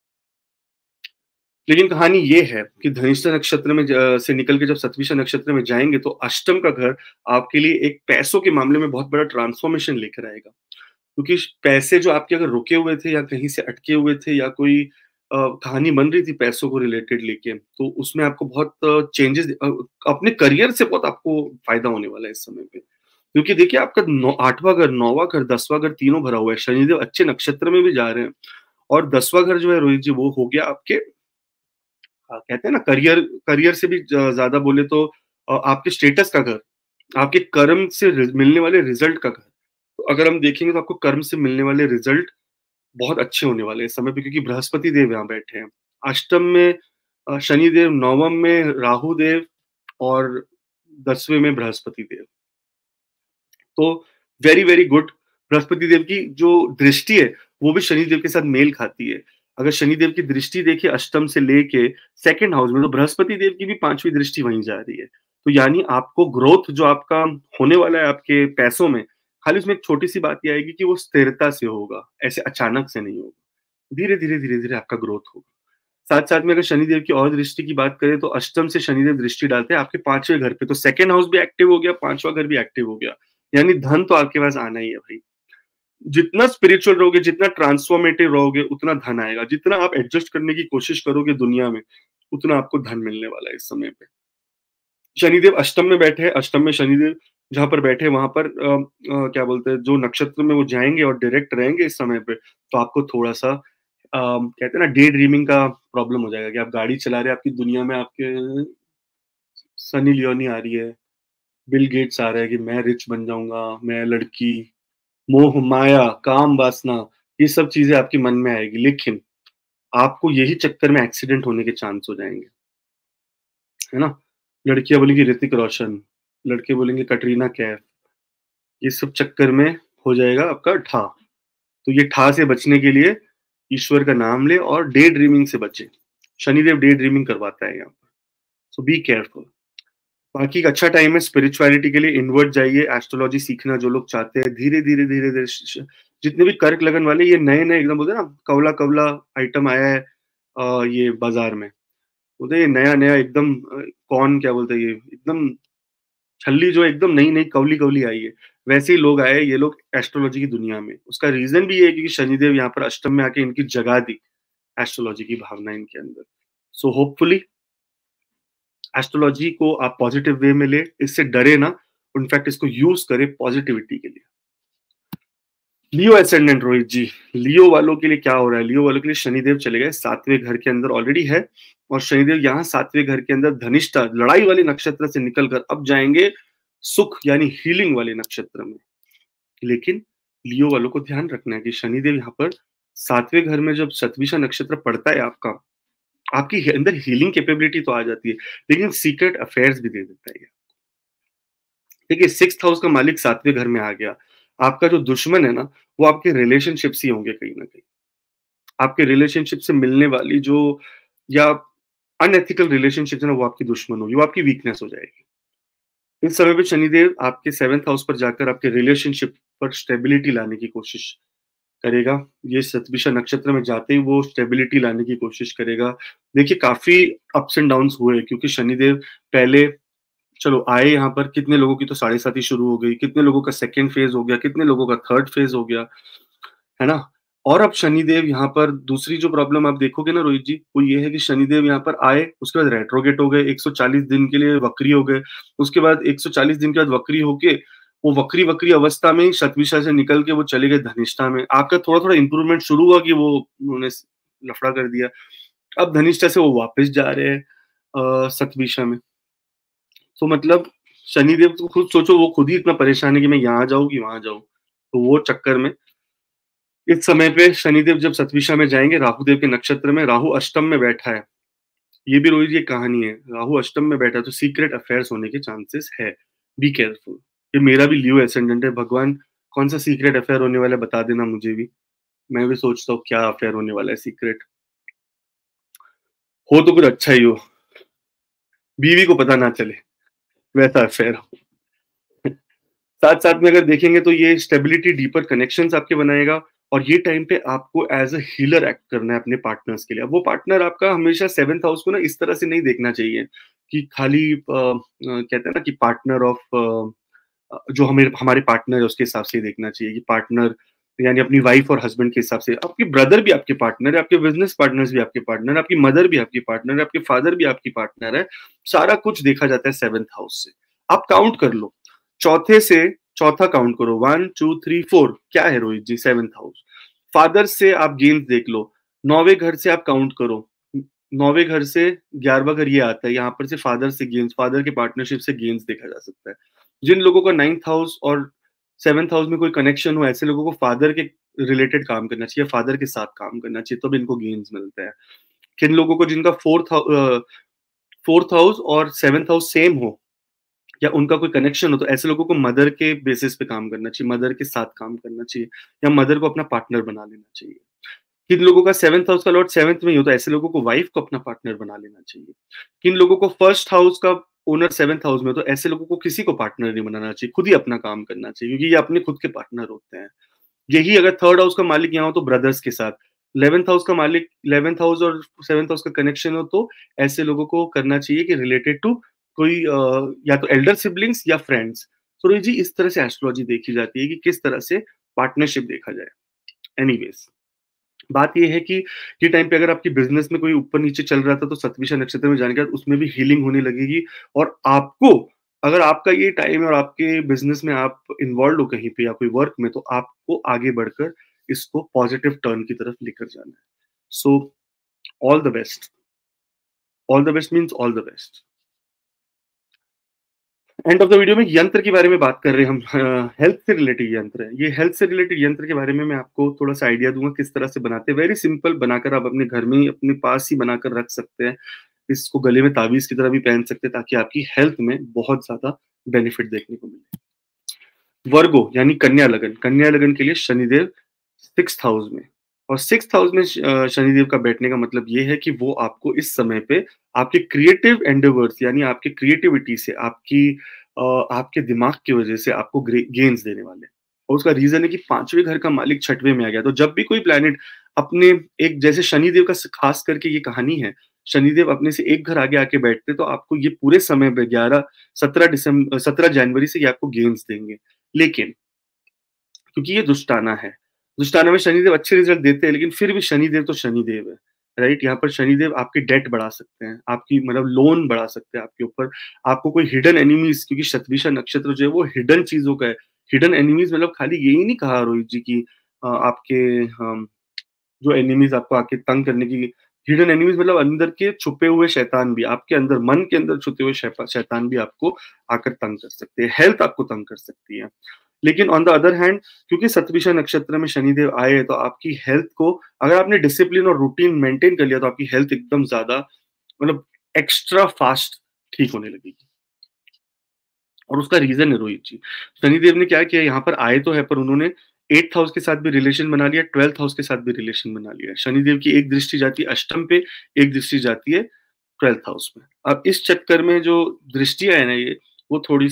लेकिन कहानी ये है कि धनिष्ठा नक्षत्र में से निकल के जब सतभिषा नक्षत्र में जाएंगे तो अष्टम का घर आपके लिए एक पैसों के मामले में बहुत बड़ा ट्रांसफॉर्मेशन लेकर आएगा, क्योंकि पैसे जो आपके अगर रुके हुए थे या कहीं से अटके हुए थे या कोई कहानी बन रही थी पैसों को रिलेटेड लेके, तो उसमें आपको बहुत चेंजेस, अपने करियर से बहुत आपको फायदा होने वाला है इस समय पे। क्योंकि देखिए आपका आठवां घर, नौवां घर, दसवां घर तीनों भरा हुआ है, शनिदेव अच्छे नक्षत्र में भी जा रहे हैं, और दसवां घर जो है रोहित जी वो हो गया आपके, कहते हैं ना करियर, करियर से भी ज्यादा बोले तो आपके स्टेटस का घर, आपके कर्म से मिलने वाले रिजल्ट का घर। तो अगर हम देखेंगे तो आपको कर्म से मिलने वाले रिजल्ट बहुत अच्छे होने वाले इस समय पे, क्योंकि बृहस्पति देव यहाँ बैठे हैं। अष्टम में शनि देव, नवम में राहु देव, और दसवें में बृहस्पति देव। तो very very good. Brihaspati Dev की जो दृष्टि है वो भी शनि देव के साथ मेल खाती है। अगर शनि देव की दृष्टि देखिए अष्टम से लेके सेकंड हाउस में, तो बृहस्पति देव की भी पांचवी दृष्टि वहीं जा रही है। तो यानी आपको ग्रोथ जो आपका होने वाला है आपके पैसों में, खाली उसमें एक छोटी सी बात ये आएगी कि वो स्थिरता से होगा, ऐसे अचानक से नहीं होगा, धीरे धीरे धीरे धीरे आपका ग्रोथ होगा। साथ साथ में अगर शनिदेव की और दृष्टि की बात करें तो अष्टम से शनिदेव दृष्टि डालते हैं आपके पांचवें घर पे, तो सेकंड हाउस भी एक्टिव हो गया, पांचवा घर भी एक्टिव हो गया, यानी धन तो आपके पास आना ही है भाई। जितना स्पिरिचुअल रहोगे, जितना ट्रांसफॉर्मेटिव रहोगे, उतना धन आएगा। जितना आप एडजस्ट करने की कोशिश करोगे दुनिया में, उतना आपको धन मिलने वाला है इस समय पे। शनिदेव अष्टम में बैठे हैं, अष्टम में शनिदेव जहां पर बैठे वहां पर आ, आ, क्या बोलते हैं, जो नक्षत्र में वो जाएंगे और डायरेक्ट रहेंगे इस समय पे, तो आपको थोड़ा सा आ, कहते हैं ना डे ड्रीमिंग का प्रॉब्लम हो जाएगा, कि आप गाड़ी चला रहे हैं, आपकी दुनिया में आपके सनी लियोनी आ रही है, बिल गेट्स आ रहा है कि मैं रिच बन जाऊंगा, मैं लड़की, मोह माया, काम वासना, ये सब चीजें आपके मन में आएगी, लेकिन आपको यही चक्कर में एक्सीडेंट होने के चांस हो जाएंगे, है ना। लड़कियां बोलेंगी ऋतिक रोशन, लड़के बोलेंगे कटरीना कैफ, ये सब चक्कर में हो जाएगा आपका ठा। तो ये ठा से बचने के लिए ईश्वर का नाम ले और डे ड्रीमिंग से बचे। शनिदेव डे ड्रीमिंग करवाता है यहाँ पर, सो बी केयरफुल। बाकी एक अच्छा टाइम है स्पिरिचुअलिटी के लिए, इनवर्ट जाइए, एस्ट्रोलॉजी सीखना जो लोग चाहते हैं, धीरे धीरे धीरे धीरे जितने भी कर्क लगन वाले, ये नए नए एकदम बोलते हैं ना कवला कवला आइटम आया है आ, ये बाजार में, बोलते ये नया नया एकदम, कौन क्या बोलते हैं, ये एकदम छल्ली जो एकदम नई नई कवली कवली आई है, वैसे ही लोग आए ये लोग एस्ट्रोलॉजी की दुनिया में। उसका रीजन भी ये है क्योंकि शनिदेव यहाँ पर अष्टम में आके इनकी जगा दी एस्ट्रोलॉजी की भावना इनके अंदर। सो होपफुली एस्ट्रोलॉजी को आप पॉजिटिव वे में ले, इससे डरे ना, इनफैक्ट इसको यूज करें पॉजिटिविटी के लिए। लियो एसेंडेंट रोहित जी, लियो वालों के लिए क्या हो रहा है? लियो वालों के लिए शनिदेव चले गए सातवें घर के अंदर ऑलरेडी है, और शनिदेव यहाँ सातवें घर के अंदर धनिष्ठा लड़ाई वाले नक्षत्र से निकलकर अब जाएंगे सुख यानी हीलिंग वाले नक्षत्र में। लेकिन लियो वालों को ध्यान रखना है कि शनिदेव यहाँ पर सातवें घर में जब सतभिषा नक्षत्र पड़ता है आपका, आपकी अंदर हीलिंग कैपेबिलिटी तो आ जाती है, लेकिन सीक्रेट अफेयर्स भी दे देता है। देखिए सिक्स्थ हाउस का मालिक सातवें घर में आ गया, आपका जो दुश्मन है ना वो आपके रिलेशनशिप ही होंगे कहीं ना कहीं, आपके रिलेशनशिप से मिलने वाली जो या अनएथिकल रिलेशनशिप है ना वो आपकी दुश्मन होगी, वो आपकी वीकनेस हो जाएगी। इस समय पे शनिदेव आपके सेवेंथ हाउस पर जाकर आपके रिलेशनशिप पर स्टेबिलिटी लाने की कोशिश करेगा। ये शतभिषा नक्षत्र में जाते ही वो स्टेबिलिटी लाने की कोशिश करेगा। देखिए काफ़ी अप्स एंड डाउन्स हुए क्योंकि शनिदेव पहले चलो आए यहाँ पर, कितने लोगों की तो साढ़े सात ही शुरू हो गई, कितने लोगों का सेकंड फेज़ हो गया, कितने लोगों का थर्ड फेज़ हो गया, है ना? और अब शनिदेव यहाँ पर दूसरी जो प्रॉब्लम आप देखोगे ना रोहित जी, वो ये है कि शनिदेव यहाँ पर आए, उसके बाद रेट्रोगेट हो गए, एक सौ चालीस दिन के लिए वक्री हो गए, उसके बाद एक सौ चालीस दिन के बाद वक्री होके वो वक्री-वक्री अवस्था में ही शतभिषा से निकल के वो चले गए धनिष्ठा में। आपका थोड़ा-थोड़ा इम्प्रूवमेंट शुरू हुआ कि वो उन्होंने स लफड़ा कर दिया। अब धनिष्ठा से वो वापस जा रहे हैं अ, शतभिषा में। तो मतलब शनिदेव तो खुद सोचो, वो खुद ही इतना परेशान है कि मैं यहाँ जाऊँ कि वहाँ जाऊँ। तो वो चक्कर में इस समय पे शनिदेव जब शतभिषा में जाएँगे, राहु देव के नक्षत्र में, राहु अष्टम में बैठा है। ये भी रोहित जी एक कहानी है, राहु अष्टम में बैठा है तो सीक्रेट अफेयर्स होने के चांसेस है। Be careful. ये मेरा भी लियो एसेंडेंट है, भगवान कौन-सा सीक्रेट अफेयर होने वाला है बता देना मुझे भी। मैं भी सोचता हूँ क्या अफेयर होने वाला है सीक्रेट। हो तो कुछ अच्छा ही हो, बीवी को पता ना चले, वैसा अफेयर हो। साथ-साथ में अगर देखेंगे तो ये स्टेबिलिटी, डीपर कनेक्शंस आपके बनाएगा और ये टाइम पे आपको एज़ अ हीलर एक्ट करना है अपने पार्टनर्स के लिए। अब वो पार्टनर आपका हमेशा सेवंथ हाउस को ना इस तरह से नहीं देखना चाहिए कि खाली अ अ, कहते हैं ना कि पार्टनर ऑफ अ, जो हमें हमारे पार्टनर है उसके हिसाब से ही देखना चाहिए कि पार्टनर यानी अपनी वाइफ और हस्बैंड के हिसाब से। आपके ब्रदर भी आपके पार्टनर है, आपके बिज़नेस पार्टनर्स भी आपके पार्टनर है, आपकी मदर भी आपकी पार्टनर है, आपके फादर भी आपकी पार्टनर है। सारा कुछ देखा जाता है सेवंथ हाउस से। आप काउंट कर लो, चौथे से चौथा काउंट करो, वन, टू, थ्री, फोर क्या है Rohit ji? Seventh house. Father से आप गेन्स देख लो, नौवें घर से आप काउंट करो, नौवें घर से ग्यारहवां घर ये आता है, यहाँ पर से फादर से गेन्स, फादर के पार्टनरशिप से गेन्स देखा जा सकता है। जिन लोगों का नाइन्थ हाउस और सेवंथ हाउस में कोई कनेक्शन हो, ऐसे लोगों को फादर के रिलेटेड काम करना चाहिए, फादर के साथ काम करना चाहिए, तब इनको गेन्स मिलते हैं। किन लोगों को जिनका fourth how uh, fourth house और सेवंथ हाउस सेम हो या उनका कोई कनेक्शन हो, तो ऐसे लोगों को मदर के बेसिस पे काम करना चाहिए, मदर के साथ काम करना चाहिए या मदर को अपना पार्टनर बना लेना चाहिए। किन लोगों का सेवंथ हाउस का लॉर्ड सेवंथ में ही हो, तो ऐसे लोगों को वाइफ को अपना पार्टनर बना लेना चाहिए। किन लोगों को फर्स्ट हाउस का ओनर सेवंथ हाउस में हो, तो ऐसे लोगों को किसी को पार्टनर नहीं बनाना चाहिए, खुद ही अपना काम करना चाहिए क्योंकि ये अपने खुद के पार्टनर होते हैं। यही अगर थर्ड हाउस का मालिक यहाँ हो तो ब्रदर्स के साथ, इलेवेंथ हाउस का मालिक इलेवेंथ हाउस और सेवंथ हाउस का कनेक्शन हो तो ऐसे लोगों को करना चाहिए कि रिलेटेड टू कोई अ, या तो एल्डर सिबलिंग्स या फ्रेंड्स। तो रोहित जी इस तरह से एस्ट्रोलॉजी देखी जाती है कि किस तरह से पार्टनरशिप देखा जाए। एनीवेज बात ये है कि ये टाइम पे अगर आपकी बिज़नेस में कोई ऊपर-नीचे चल रहा था तो शतभिषा नक्षत्र में जाने के बाद उसमें भी हीलिंग होने लगेगी और आपको अगर आपका ये टाइम है और आपके बिज़नेस में आप इन्वॉल्व्ड हो कहीं पे या कोई वर्क में, तो आपको आगे बढ़कर इसको पॉजिटिव टर्न की तरफ लेकर जाना है। So all the best. All the best means all the best. End of the video में यंत्र के बारे में बात कर रहे हैं हम, हेल्थ से रिलेटेड यंत्र है। ये हेल्थ से रिलेटेड यंत्र के बारे में मैं आपको थोड़ा-सा आइडिया दूँगा किस तरह से बनाते हैं। वेरी सिंपल बनाकर आप अपने घर में ही अपने पास ही बनाकर रख सकते हैं। इसको गले में ताबीज़ की तरह भी पहन सकते हैं ताकि आपकी हेल्थ में बहुत ज़्यादा बेनिफिट देखने को मिले। वर्गो यानी कन्या लगन, कन्या लगन के लिए शनिदेव सिक्स्थ हाउस में और सिक्स्थ हाउस में श अ, शनिदेव का बैठने का मतलब ये है कि वो आपको इस समय पे आपके क्रिएटिव एंडेवर्स यानी आपकी क्रिएटिविटी से, आपकी अ, आपके दिमाग की वजह से आपको ग्रे गेन्स देने वाले हैं। और उसका रीज़न है कि पाँचवें घर का मालिक छठवें में आ गया। तो जब भी कोई प्लैनेट अपने एक जैसे शनिदेव का स खास करके ये कहानी है, शनिदेव अपने से एक घर आगे आके बैठते तो आपको ये पूरे समय पे ग्यारह सत्रह दिसंब सत्रह जनवरी से ये आपको गेन्स देंगे। लेकिन क्योंकि ये दुष्टाना है। दुष्टाना में शनिदेव अच्छे रिज़ल्ट देते हैं, लेकिन फिर भी शनिदेव तो शनिदेव है, राइट? यहाँ पर शनिदेव आपकी डेट बढ़ा सकते हैं, आपकी मतलब लोन बढ़ा सकते हैं आपके ऊपर। आपको कोई हिडन एनिमीज़ क्योंकि शतभिषा नक्षत्र जो है वो हिडन चीज़ों का है। हिडन एनिमीज़ मतलब खाली यही नहीं कहा रोहित जी की अ, आपके हम जो एनिमीज़ आपको आके तंग करने की हिडन एनिमीज़ मतलब अंदर के छुपे हुए शैतान भी, आपके अंदर मन के अंदर छुपे हुए शैपा शैतान भी आपको आकर तंग कर सकते हैं, हेल्थ आपको तंग कर सकती है। लेकिन ऑन द अदर हैंड क्योंकि शतभिषा नक्षत्र में शनिदेव आए हैं, तो आपकी हेल्थ को अगर आपने डिसिप्लिन और रूटीन मेंटेन कर लिया, तो आपकी हेल्थ एकदम ज़्यादा मतलब एक्स्ट्रा फास्ट ठीक होने लगेगी। और उसका रीज़न है रोहित जी। शनिदेव ने क्या किया यहाँ पर आए तो है पर उन्होंने एट्थ हाउस के साथ भी रिलेशन बना लिया, ट्वेल्थ हाउस के साथ भी रिलेशन बना लिया। शनिदेव की एक दृष्टि जाती है अष्टम पे, एक दृष्टि जाती है ट्वेल्थ हाउस में। अब इस चक्कर में जो दृष्टियाँ है ना ये, वो थोड़ी-सी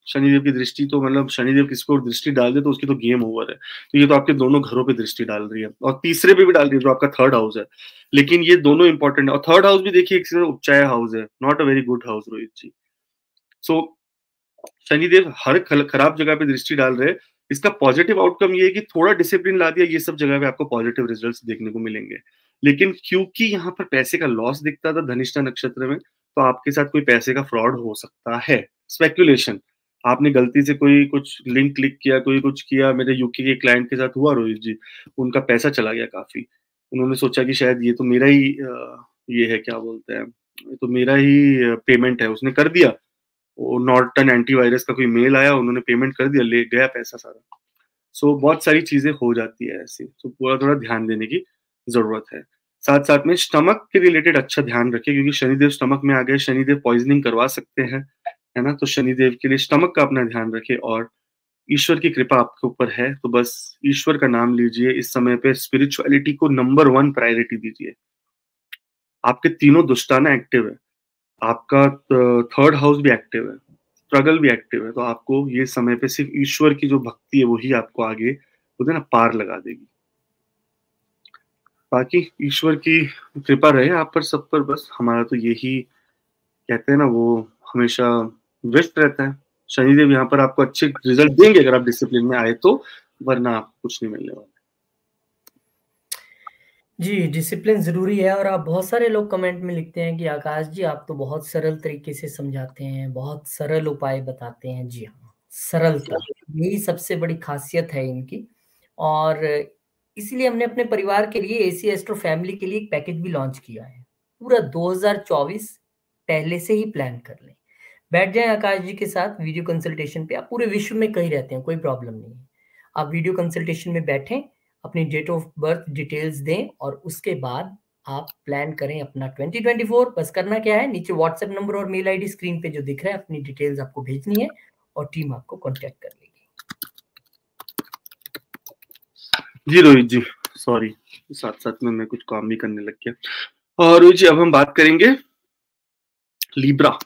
शनिदेव की दृष्टि तो मतलब शनिदेव किसी को दृष्टि डाल दे तो उसकी तो गेम ओवर है। तो ये तो आपके दोनों घरों पे दृष्टि डाल रही है और तीसरे पे भी डाल रही है जो आपका थर्ड हाउस है। लेकिन ये दोनों इंपॉर्टेंट है और थर्ड हाउस भी देखिए एक उपचाय हाउस है, not a very good house Rohit ji. So Shanidev हर खराब जगह पे दृष्टि डाल रहे हैं। इसका पॉजिटिव आउटकम ये है कि थोड़ा डिसिप्लिन ला दिया, ये सब जगह पे आपको पॉजिटिव रिजल्ट्स देखने को मिलेंगे। लेकिन क्योंकि यहाँ पर पैसे का लॉस दिखता था धनिष्ठा नक्षत्र में, तो आपके साथ कोई पैसे का फ्रॉड हो सकता है। स्पेक्युलेशन, आपने गलती से कोई कुछ लिंक क्लिक किया, कोई कुछ किया। मेरे यूके के क्लाइंट के साथ हुआ रोहित जी, उनका पैसा चला गया काफी। उन्होंने सोचा कि शायद ये तो मेरा ही ये है, क्या बोलते हैं, तो मेरा ही पेमेंट है, उसने कर दिया। वो नॉर्टन एंटीवायरस का कोई मेल आया, उन्होंने पेमेंट कर दिया, ले गया पैसा सारा। सो so, बहुत सारी चीजें हो जाती है ऐसी, तो पूरा थोड़ा ध्यान देने की जरूरत है। साथ साथ में स्टमक के रिलेटेड अच्छा ध्यान रखें, क्योंकि शनिदेव स्टमक में आ गए, शनिदेव पॉइजनिंग करवा सकते हैं, है ना। तो शनिदेव के लिए स्टमक का अपना ध्यान रखें और ईश्वर की कृपा आपके ऊपर है, तो बस ईश्वर का नाम लीजिए इस समय पे। स्पिरिचुअलिटी को नंबर वन प्रायोरिटी दीजिए। आपके तीनों दुष्टाना एक्टिव है, आपका थर्ड हाउस भी एक्टिव है, स्ट्रगल भी एक्टिव है, तो आपको ये समय पे सिर्फ ईश्वर की जो भक्ति है वही आपको आगे बोलते ना पार लगा देगी। बाकी ईश्वर की कृपा रहे आप पर, सब पर। बस हमारा तो यही कहते हैं ना, वो हमेशा व्यस्त रहता है। शनिदेव यहाँ पर आपको अच्छे रिजल्ट देंगे अगर आप डिसिप्लिन में आए तो, वरना आपको कुछ नहीं मिलने वाला। जी, डिसिप्लिन ज़रूरी है और आप बहुत सारे लोग कमेंट में लिखते हैं कि आकाश जी आप तो बहुत सरल तरीके से समझाते हैं, बहुत सरल उपाय बताते हैं। जी हाँ, सरलता यही सबसे बड़ी खासियत है इनकी। और इसीलिए हमने अपने परिवार के लिए एसी एस्ट्रो फैमिली के लिए एक पैकेज भी लॉन्च किया है। पूरा दो हज़ार चौबीस पहले से ही प्लान कर लें। बैठ जाएं आकाश जी के साथ वीडियो कंसल्टेशन पे। आप पूरे विश्व में कहीं रहते हैं, कोई प्रॉब्लम नहीं है। आप वीडियो कंसल्टेशन में बैठें, अपनी डेट ऑफ बर्थ डिटेल्स दें और उसके बाद आप प्लान करें अपना ट्वेंटी ट्वेंटी फोर। बस करना क्या है, नीचे व्हाट्सएप नंबर और मेल आईडी स्क्रीन पे जो दिख रहा है, अपनी डिटेल्स आपको भेजनी है और टीम आपको कांटेक्ट कर लेगी। जी रोहित जी, सॉरी, साथ साथ में मैं कुछ काम भी करने लग गया। और रोहित जी अब हम बात करेंगे लिब्रा।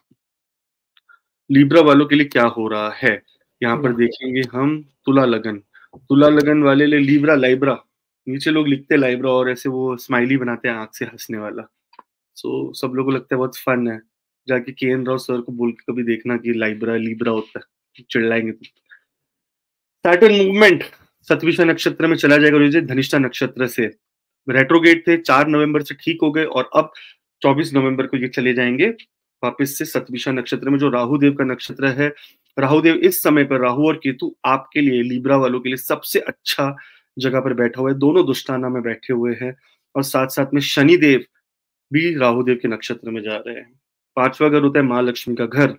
लिब्रा वालों के लिए क्या हो रहा है यहाँ पर देखेंगे हम। तुला लगन, तुला लगन वाले ले लिब्रा लाइब्रा, नीचे लोग लिखते हैं लाइब्रा और ऐसे वो स्माइली बनाते हैं आंख से हंसने वाला। सो सब लोगों को लगता है बहुत फन है, जाके के एन राव सर को बोल के कभी देखना कि लाइब्रा लिब्रा होता है, चिल्लाएंगे तो। सैटर्न मूवमेंट सतविषा नक्षत्र में चला जाएगा धनिष्ठा नक्षत्र से। रेट्रोगेट थे, चार नवंबर से ठीक हो गए और अब चौबीस नवंबर को ये चले जाएंगे वापस से सतविषा नक्षत्र में, जो राहु देव का नक्षत्र है। राहु देव इस समय पर, राहु और केतु आपके लिए, लिब्रा वालों के लिए सबसे अच्छा जगह पर बैठा हुआ है, दोनों दुष्टाना में बैठे हुए हैं। और साथ साथ में शनि देव भी राहु देव के नक्षत्र में जा रहे हैं। पांचवा घर होता है माँ लक्ष्मी का घर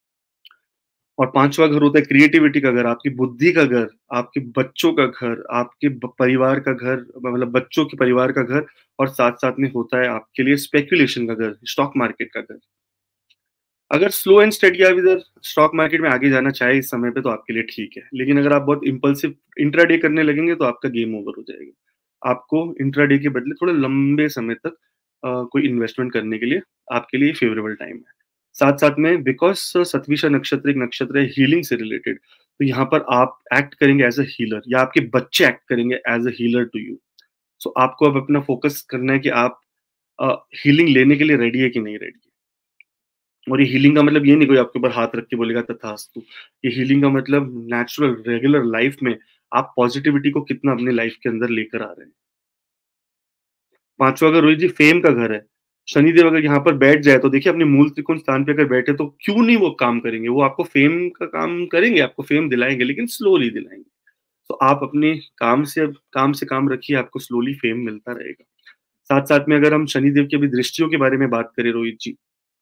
और पांचवा घर होता है क्रिएटिविटी का घर, आपकी बुद्धि का घर, आपके बच्चों का घर, आपके परिवार का घर, मतलब बच्चों के परिवार का घर। और साथ साथ में होता है आपके लिए स्पेकुलेशन का घर, स्टॉक मार्केट का घर। अगर स्लो एंड स्टडी आप इधर स्टॉक मार्केट में आगे जाना चाहे इस समय पे तो आपके लिए ठीक है, लेकिन अगर आप बहुत इंपल्सिव इंट्राडे करने लगेंगे तो आपका गेम ओवर हो जाएगा। आपको इंट्राडे के बदले थोड़े लंबे समय तक आ, कोई इन्वेस्टमेंट करने के लिए आपके लिए फेवरेबल टाइम है। साथ साथ में बिकॉज सतविषा नक्षत्र एक नक्षत्र है हीलिंग से रिलेटेड, तो यहाँ पर आप एक्ट करेंगे एज अ हीलर या आपके बच्चे एक्ट करेंगे as a healer to you. So आपको अब अपना फोकस करना है कि आप हीलिंग uh, लेने के लिए रेडी है कि नहीं रेडी है। और ये हीलिंग का मतलब ये नहीं कोई आपके ऊपर हाथ रख के बोलेगा तथास्तु। ये हीलिंग का मतलब नेचुरल रेगुलर लाइफ में आप पॉजिटिविटी को कितना अपने लाइफ के अंदर लेकर आ रहे हैं। पांचवा अगर रोहित जी फेम का घर है, शनिदेव अगर यहाँ पर बैठ जाए तो देखिए अपने मूल त्रिकोण स्थान पे अगर बैठे तो क्यों नहीं वो काम करेंगे, वो आपको फेम का काम करेंगे, आपको फेम दिलाएंगे, लेकिन स्लोली दिलाएंगे। तो आप अपने काम से काम से काम रखिए, आपको स्लोली फेम मिलता रहेगा। साथ साथ में अगर हम शनिदेव की अभी दृष्टियों के बारे में बात करें रोहित जी,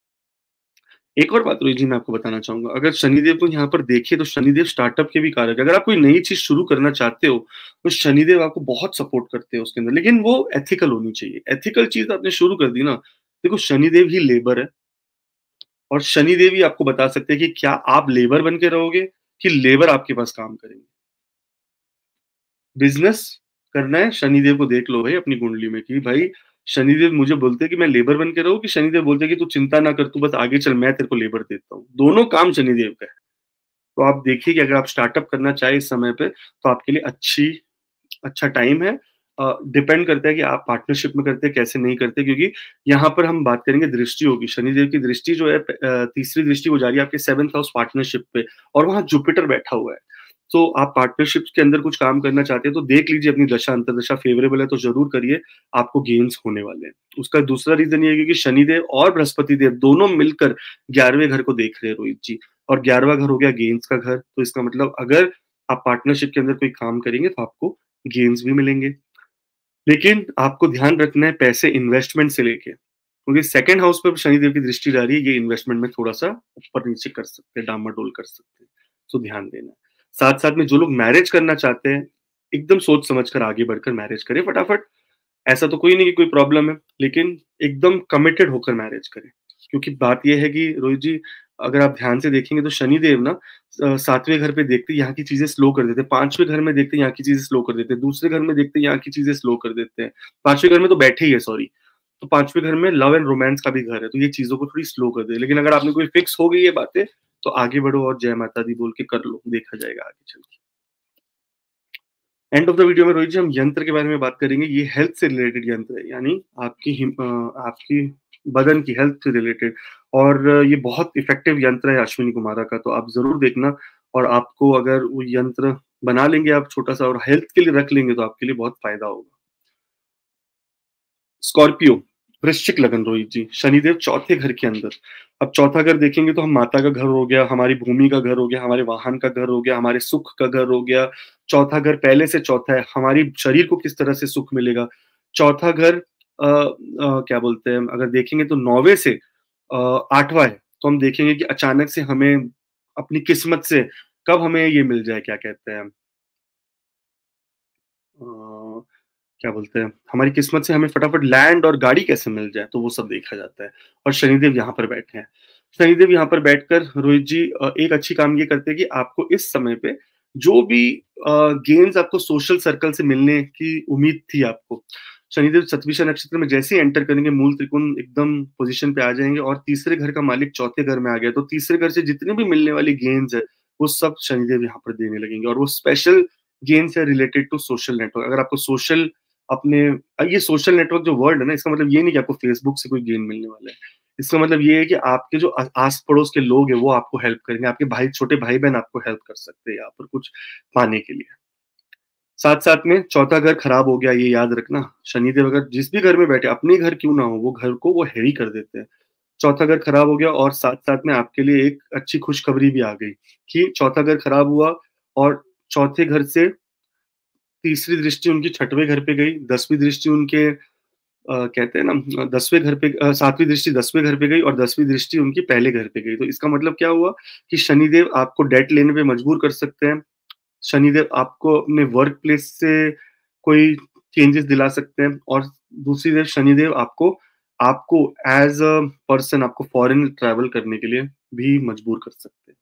एक और बात रोहित जी मैं आपको बताना चाहूंगा, अगर शनिदेव को यहाँ पर देखिए तो शनिदेव स्टार्टअप के भी कारक है। अगर आप कोई नई चीज शुरू करना चाहते हो तो शनिदेव आपको बहुत सपोर्ट करते हैं उसके अंदर, लेकिन वो एथिकल होनी चाहिए। एथिकल चीज आपने शुरू कर दी ना, देखो शनिदेव ही लेबर है और शनिदेव ही आपको बता सकते हैं कि क्या आप लेबर बन के रहोगे कि लेबर आपके पास काम करेंगे। बिजनेस करना है, शनिदेव को देख लो भाई अपनी कुंडली में कि भाई शनिदेव मुझे बोलते कि मैं लेबर बन के रहूं, कि शनिदेव बोलते कि तू चिंता ना कर, तू बस आगे चल, मैं तेरे को लेबर देता हूँ। दोनों काम शनिदेव का है। तो आप देखिए कि अगर आप स्टार्टअप करना चाहे इस समय पे तो आपके लिए अच्छी अच्छा टाइम है। डिपेंड करता है कि आप पार्टनरशिप में करते हैं कैसे नहीं करते, क्योंकि यहाँ पर हम बात करेंगे दृष्टि होगी, शनिदेव की दृष्टि जो है अ, तीसरी दृष्टि वो जा रही है आपके सेवंथ हाउस पार्टनरशिप पे, और वहाँ जुपिटर बैठा हुआ है। तो आप पार्टनरशिप के अंदर कुछ काम करना चाहते हैं तो देख लीजिए अपनी दशा अंतर्दशा फेवरेबल है तो जरूर करिए, आपको गेन्स होने वाले हैं। उसका दूसरा रीजन ये है क्योंकि शनिदेव और बृहस्पति देव दोनों मिलकर ग्यारहवें घर को देख रहे हैं रोहित जी, और ग्यारहवां घर हो गया गेन्स का घर। तो इसका मतलब अगर आप पार्टनरशिप के अंदर कोई काम करेंगे तो आपको गेन्स भी मिलेंगे। लेकिन आपको ध्यान रखना है पैसे इन्वेस्टमेंट से लेके, क्योंकि सेकंड हाउस पर शनिदेव की दृष्टि जा रही है, ये इन्वेस्टमेंट में थोड़ा सा ऊपर नीचे कर सकते हैं, डामाडोल कर सकते हैं, तो ध्यान देना है। साथ साथ में जो लोग मैरिज करना चाहते हैं एकदम सोच समझ कर आगे बढ़कर मैरिज करें फटाफट। ऐसा तो कोई नहीं कि कोई प्रॉब्लम है, लेकिन एकदम कमिटेड होकर मैरिज करें, क्योंकि बात यह है कि रोहित जी अगर आप ध्यान से देखेंगे तो शनिदेव ना सातवें घर पे देखते यहाँ की चीजें स्लो कर देते हैं, पांचवें घर में देखते यहाँ की चीजें स्लो कर देते हैं, दूसरे घर में देखते यहाँ की चीजें स्लो कर देते हैं, पांचवें घर में तो बैठे ही है सॉरी, तो पांचवें घर में लव एंड रोमांस का भी घर है, तो ये चीजों को थोड़ी स्लो कर दे। लेकिन अगर आपने कोई फिक्स हो गई ये बातें तो आगे बढ़ो और जय माता दी बोल के कर लो, देखा जाएगा आगे चल के। एंड ऑफ द वीडियो में रोहित जी हम यंत्र के बारे में बात करेंगे। ये हेल्थ से रिलेटेड यंत्र है, यानी आपकी आपकी बदन की हेल्थ से रिलेटेड, और ये बहुत इफेक्टिव यंत्र है अश्विनी कुमारा का, तो आप जरूर देखना। और आपको अगर वो यंत्र बना लेंगे आप छोटा सा और हेल्थ के लिए रख लेंगे तो आपके लिए बहुत फायदा होगा। स्कॉर्पियो वृश्चिक लगन रोहित जी, शनिदेव चौथे घर के अंदर। अब चौथा घर देखेंगे तो हम माता का घर हो गया, हमारी भूमि का घर हो गया, हमारे वाहन का घर हो गया, हमारे सुख का घर हो गया। चौथा घर पहले से चौथा है, हमारी शरीर को किस तरह से सुख मिलेगा। चौथा घर आ, आ, क्या बोलते हैं, अगर देखेंगे तो नौवे से आठवां है, तो हम देखेंगे कि अचानक से हमें अपनी किस्मत से कब हमें ये मिल जाए, क्या कहते हैं आ, क्या बोलते हैं, हमारी किस्मत से हमें फटाफट लैंड और गाड़ी कैसे मिल जाए, तो वो सब देखा जाता है। और शनिदेव यहाँ पर बैठे हैं, शनिदेव यहाँ पर बैठकर रोहित जी एक अच्छी काम ये करते हैं कि आपको इस समय पे जो भी गेन्स आपको सोशल सर्कल से मिलने की उम्मीद थी आपको, शनिदेव सतविषा नक्षत्र में जैसे ही एंटर करेंगे मूल त्रिकोण एकदम पोजीशन पे आ जाएंगे, और तीसरे घर का मालिक चौथे घर में आ गया तो तीसरे घर से जितने भी मिलने वाली गेन्स है वो सब शनिदेव यहाँ पर देने लगेंगे, और वो स्पेशल गेन्स है रिलेटेड टू सोशल नेटवर्क। अगर आपको सोशल अपने ये सोशल नेटवर्क जो वर्ड है ना, इसका मतलब ये नहीं कि आपको फेसबुक से कोई गेन मिलने वाला है, इसका मतलब ये है कि आपके जो आस पड़ोस के लोग हैं वो आपको हेल्प करेंगे, आपके भाई छोटे भाई बहन आपको हेल्प कर सकते हैं यहाँ पर कुछ पाने के लिए। साथ साथ में चौथा घर खराब हो गया, ये याद रखना, शनिदेव अगर जिस भी घर में बैठे अपने घर क्यों ना हो वो घर को वो हैवी कर देते हैं। चौथा घर खराब हो गया, और साथ साथ में आपके लिए एक अच्छी खुशखबरी भी आ गई कि चौथा घर खराब हुआ और चौथे घर से तीसरी दृष्टि उनकी छठवें घर पे गई, दसवीं दृष्टि उनके आ, कहते हैं ना दसवें घर पे, सातवीं दृष्टि दसवें घर पे गई और दसवीं दृष्टि उनकी पहले घर पे गई। तो इसका मतलब क्या हुआ कि शनिदेव आपको डेट लेने पे मजबूर कर सकते हैं, शनिदेव आपको अपने वर्क प्लेस से कोई चेंजेस दिला सकते हैं, और दूसरी तरफ शनिदेव आपको आपको एज अ पर्सन आपको फॉरेन ट्रैवल करने के लिए भी मजबूर कर सकते हैं।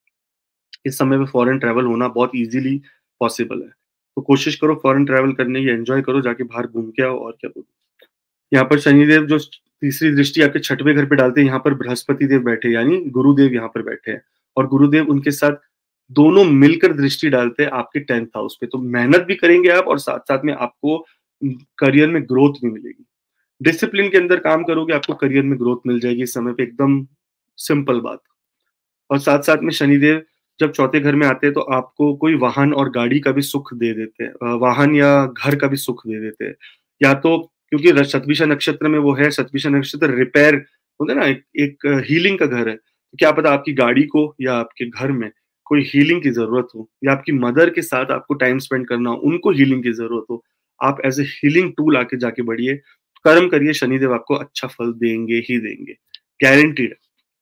इस समय में फॉरेन ट्रैवल होना बहुत इजीली पॉसिबल है, तो कोशिश करो फॉरेन ट्रैवल करने की, एंजॉय करो, जाके बाहर घूम के आओ, और क्या बोलूं। यहाँ पर शनिदेव जो तीसरी दृष्टि आपके छठवें घर पे डालते हैं, यहाँ पर बृहस्पति देव बैठे यानी गुरुदेव यहाँ पर बैठे हैं, और गुरुदेव उनके साथ दोनों मिलकर दृष्टि डालते हैं आपके टेंथ हाउस पे। तो मेहनत भी करेंगे आप और साथ साथ में आपको करियर में ग्रोथ भी मिलेगी। डिसिप्लिन के अंदर काम करोगे आपको करियर में ग्रोथ मिल जाएगी इस समय पे, एकदम सिंपल बात। और साथ साथ में शनिदेव जब चौथे घर में आते हैं तो आपको कोई वाहन और गाड़ी का भी सुख दे देते हैं, वाहन या घर का भी सुख दे देते हैं, या तो क्योंकि शतभिषा नक्षत्र में वो है, शतभिषा नक्षत्र रिपेयर होता है ना, एक, एक हीलिंग का घर है, तो क्या पता आपकी गाड़ी को या आपके घर में कोई हीलिंग की जरूरत हो, या आपकी मदर के साथ आपको टाइम स्पेंड करना हो, उनको हीलिंग की जरूरत हो, आप एज ए हीलिंग टूल आके जाके बढ़िए, कर्म करिए, शनिदेव आपको अच्छा फल देंगे ही देंगे, guaranteed.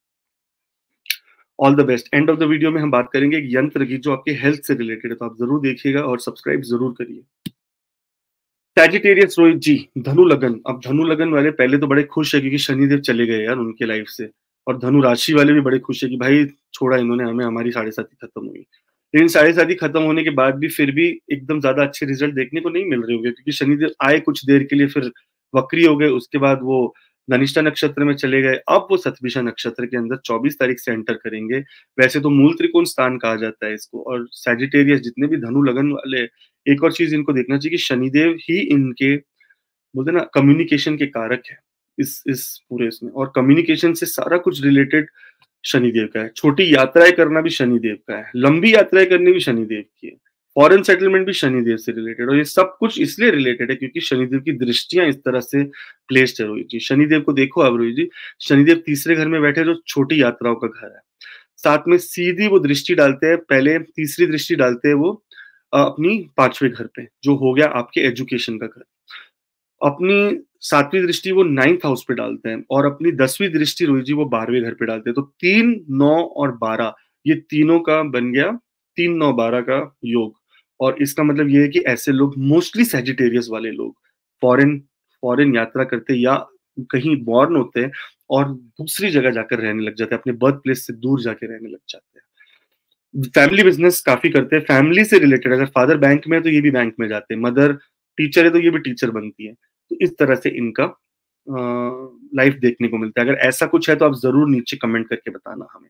All the best. End of the video में हम बात करेंगे एक यंत्र की जो आपके हेल्थ से रिलेटेड है, तो आप जरूर देखिएगा और सब्सक्राइब जरूर करिए। सैजिटेरियस रोहित जी, धनु लगन। अब धनु लगन वाले पहले तो बड़े खुश है क्योंकि शनिदेव चले गए यार उनके लाइफ से, और धनु राशि वाले भी बड़े खुश है कि भाई छोड़ा इन्होंने हमें, हमारी साढ़े साथी खत्म हुई। लेकिन साढ़े साथी खत्म होने के बाद भी फिर भी एकदम ज्यादा अच्छे रिजल्ट देखने को नहीं मिल रहे होंगे, क्योंकि शनिदेव आए कुछ देर के लिए, फिर वक्री हो गए, उसके बाद वो धनिष्ठा नक्षत्र में चले गए, अब वो शतभिषा नक्षत्र के अंदर चौबीस तारीख से एंटर करेंगे। वैसे तो मूल त्रिकोण स्थान कहा जाता है इसको, और सैजिटेरियस जितने भी धनु लगन वाले, एक और चीज इनको देखना चाहिए कि शनिदेव ही इनके बोलते ना कम्युनिकेशन के कारक है इस इस पूरे इसमें, और कम्युनिकेशन से सारा कुछ रिलेटेड शनिदेव का है। छोटी यात्राएं करना भी शनिदेव का है, लंबी यात्राएं करनी भी शनिदेव की है, फॉरेन सेटलमेंट भी शनिदेव से रिलेटेड, और ये सब कुछ इसलिए रिलेटेड है क्योंकि शनिदेव की दृष्टियां इस तरह से प्लेस्ड है। रोहित जी, शनिदेव को देखो आप रोहित जी, शनिदेव तीसरे घर में बैठे जो छोटी यात्राओं का घर है, साथ में सीधी वो दृष्टि डालते हैं, पहले तीसरी दृष्टि डालते हैं वो अपनी पांचवें घर पे, जो हो गया आपके एजुकेशन का घर। अपनी सातवीं दृष्टि वो नाइन्थ हाउस पे डालते हैं, और अपनी दसवीं दृष्टि रोहित जी वो बारहवें घर पे डालते हैं। तो तीन, नौ और बारह, ये तीनों का बन गया तीन नौ बारह का योग। और इसका मतलब ये है कि ऐसे लोग, मोस्टली सैजिटेरियस वाले लोग, फॉरेन फॉरेन यात्रा करते या कहीं बॉर्न होते हैं और दूसरी जगह जाकर रहने लग जाते हैं, अपने बर्थ प्लेस से दूर जाके रहने लग जाते हैं। फैमिली बिजनेस काफी करते हैं, फैमिली से रिलेटेड, अगर फादर बैंक में है तो ये भी बैंक में जाते हैं, मदर टीचर है तो ये भी टीचर बनती है। तो इस तरह से इनका लाइफ देखने को मिलता है। अगर ऐसा कुछ है तो आप जरूर नीचे कमेंट करके बताना हमें।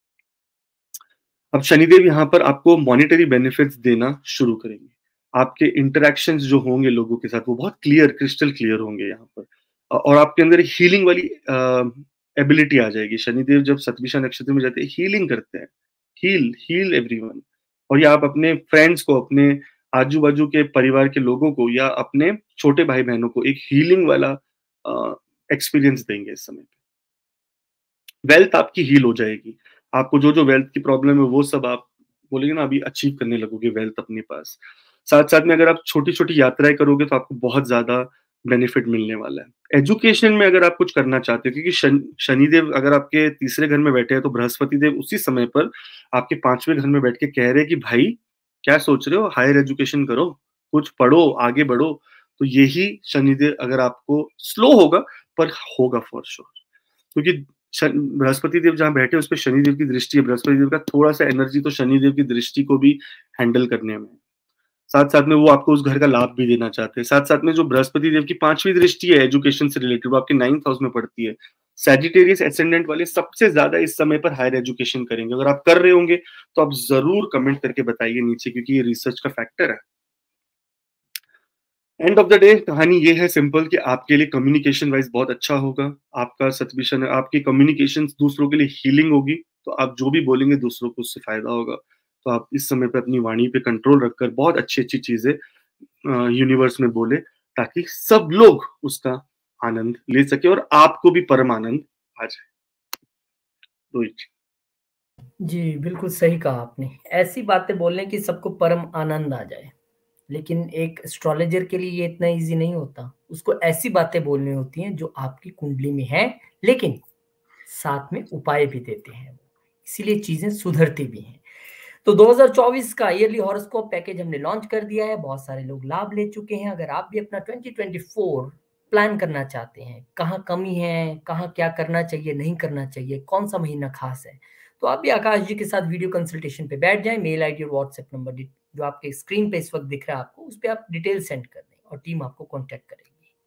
अब शनिदेव यहाँ पर आपको मॉनेटरी बेनिफिट्स देना शुरू करेंगे। आपके इंटरेक्शंस जो होंगे लोगों के साथ वो बहुत क्लियर, क्रिस्टल क्लियर होंगे यहाँ पर, और आपके अंदर हीलिंग वाली एबिलिटी आ जाएगी। शनिदेव जब शतभिषा नक्षत्र में जाते हैं, हीलिंग करते हैं, हील हील एवरीवन। और ये आप अपने फ्रेंड्स को, अपने आजू बाजू के परिवार के लोगों को, या अपने छोटे भाई बहनों को एक हीलिंग वाला एक्सपीरियंस देंगे इस समय पे। वेल्थ आपकी हील हो जाएगी, आपको जो जो वेल्थ की प्रॉब्लम है वो सब आप बोलेंगे ना अभी अचीव करने लगोगे वेल्थ अपने पास। साथ साथ में अगर आप छोटी छोटी यात्राएं करोगे तो आपको बहुत ज्यादा बेनिफिट मिलने वाला है। एजुकेशन में अगर आप कुछ करना चाहते हो, क्योंकि शनिदेव अगर आपके तीसरे घर में बैठे हैं तो बृहस्पति देव उसी समय पर आपके पांचवें घर में बैठ के कह रहे हैं कि भाई क्या सोच रहे हो, हायर एजुकेशन करो, कुछ पढ़ो, आगे बढ़ो। तो यही शनिदेव अगर आपको स्लो होगा पर होगा फॉर श्योर, क्योंकि बृहस्पति देव जहां बैठे उस पर शनिदेव की दृष्टि है। बृहस्पति देव का थोड़ा सा एनर्जी तो शनिदेव की दृष्टि को भी हैंडल करने में, साथ साथ में वो आपको उस घर का लाभ भी देना चाहते हैं। साथ साथ में जो बृहस्पति देव की पांचवी दृष्टि है एजुकेशन से रिलेटेड, वो आपके नाइन्थ हाउस में पड़ती है। सैजिटेरियस एसेंडेंट वाले सबसे ज्यादा इस समय पर हायर एजुकेशन करेंगे। अगर आप कर रहे होंगे तो आप जरूर कमेंट करके बताइए नीचे, क्योंकि ये रिसर्च का फैक्टर है। एंड ऑफ द डे कहानी ये है सिंपल कि आपके लिए कम्युनिकेशन वाइज बहुत अच्छा होगा। आपका सतभिषा, आपकी कम्युनिकेशन दूसरों के लिए हीलिंग होगी, तो आप जो भी बोलेंगे दूसरों को उससे फायदा होगा। तो आप इस समय पे अपनी वाणी पे कंट्रोल रखकर बहुत अच्छी अच्छी चीजें यूनिवर्स में बोले, ताकि सब लोग उसका आनंद ले सके और आपको भी परम आनंद आ जाए। रोहित जी बिल्कुल सही कहा आपने, ऐसी बातें बोलने की सबको परम आनंद आ जाए, लेकिन एक एस्ट्रोलॉजर के लिए ये इतना इजी नहीं होता। उसको ऐसी बातें बोलनी होती हैं जो आपकी कुंडली में है, लेकिन साथ में उपाय भी देते हैं, इसीलिए चीजें सुधरती भी हैं। तो दो हज़ार चौबीस का ईयरली हॉरोस्कोप पैकेज हमने लॉन्च कर दिया है, बहुत सारे लोग लाभ ले चुके हैं। अगर आप भी अपना ट्वेंटी ट्वेंटी फोर प्लान करना चाहते हैं, कहाँ कमी है, कहाँ क्या करना चाहिए, नहीं करना चाहिए, कौन सा महीना खास है, तो आप भी आकाश जी के साथ वीडियो कंसल्टेशन पे बैठ जाएं। मेल आईडी और व्हाट्सएप नंबर जो आपके स्क्रीन पे इस वक्त दिख रहा है आपको, उस पर आप डिटेल सेंड कर दें और टीम आपको कॉन्टेक्ट करेगी।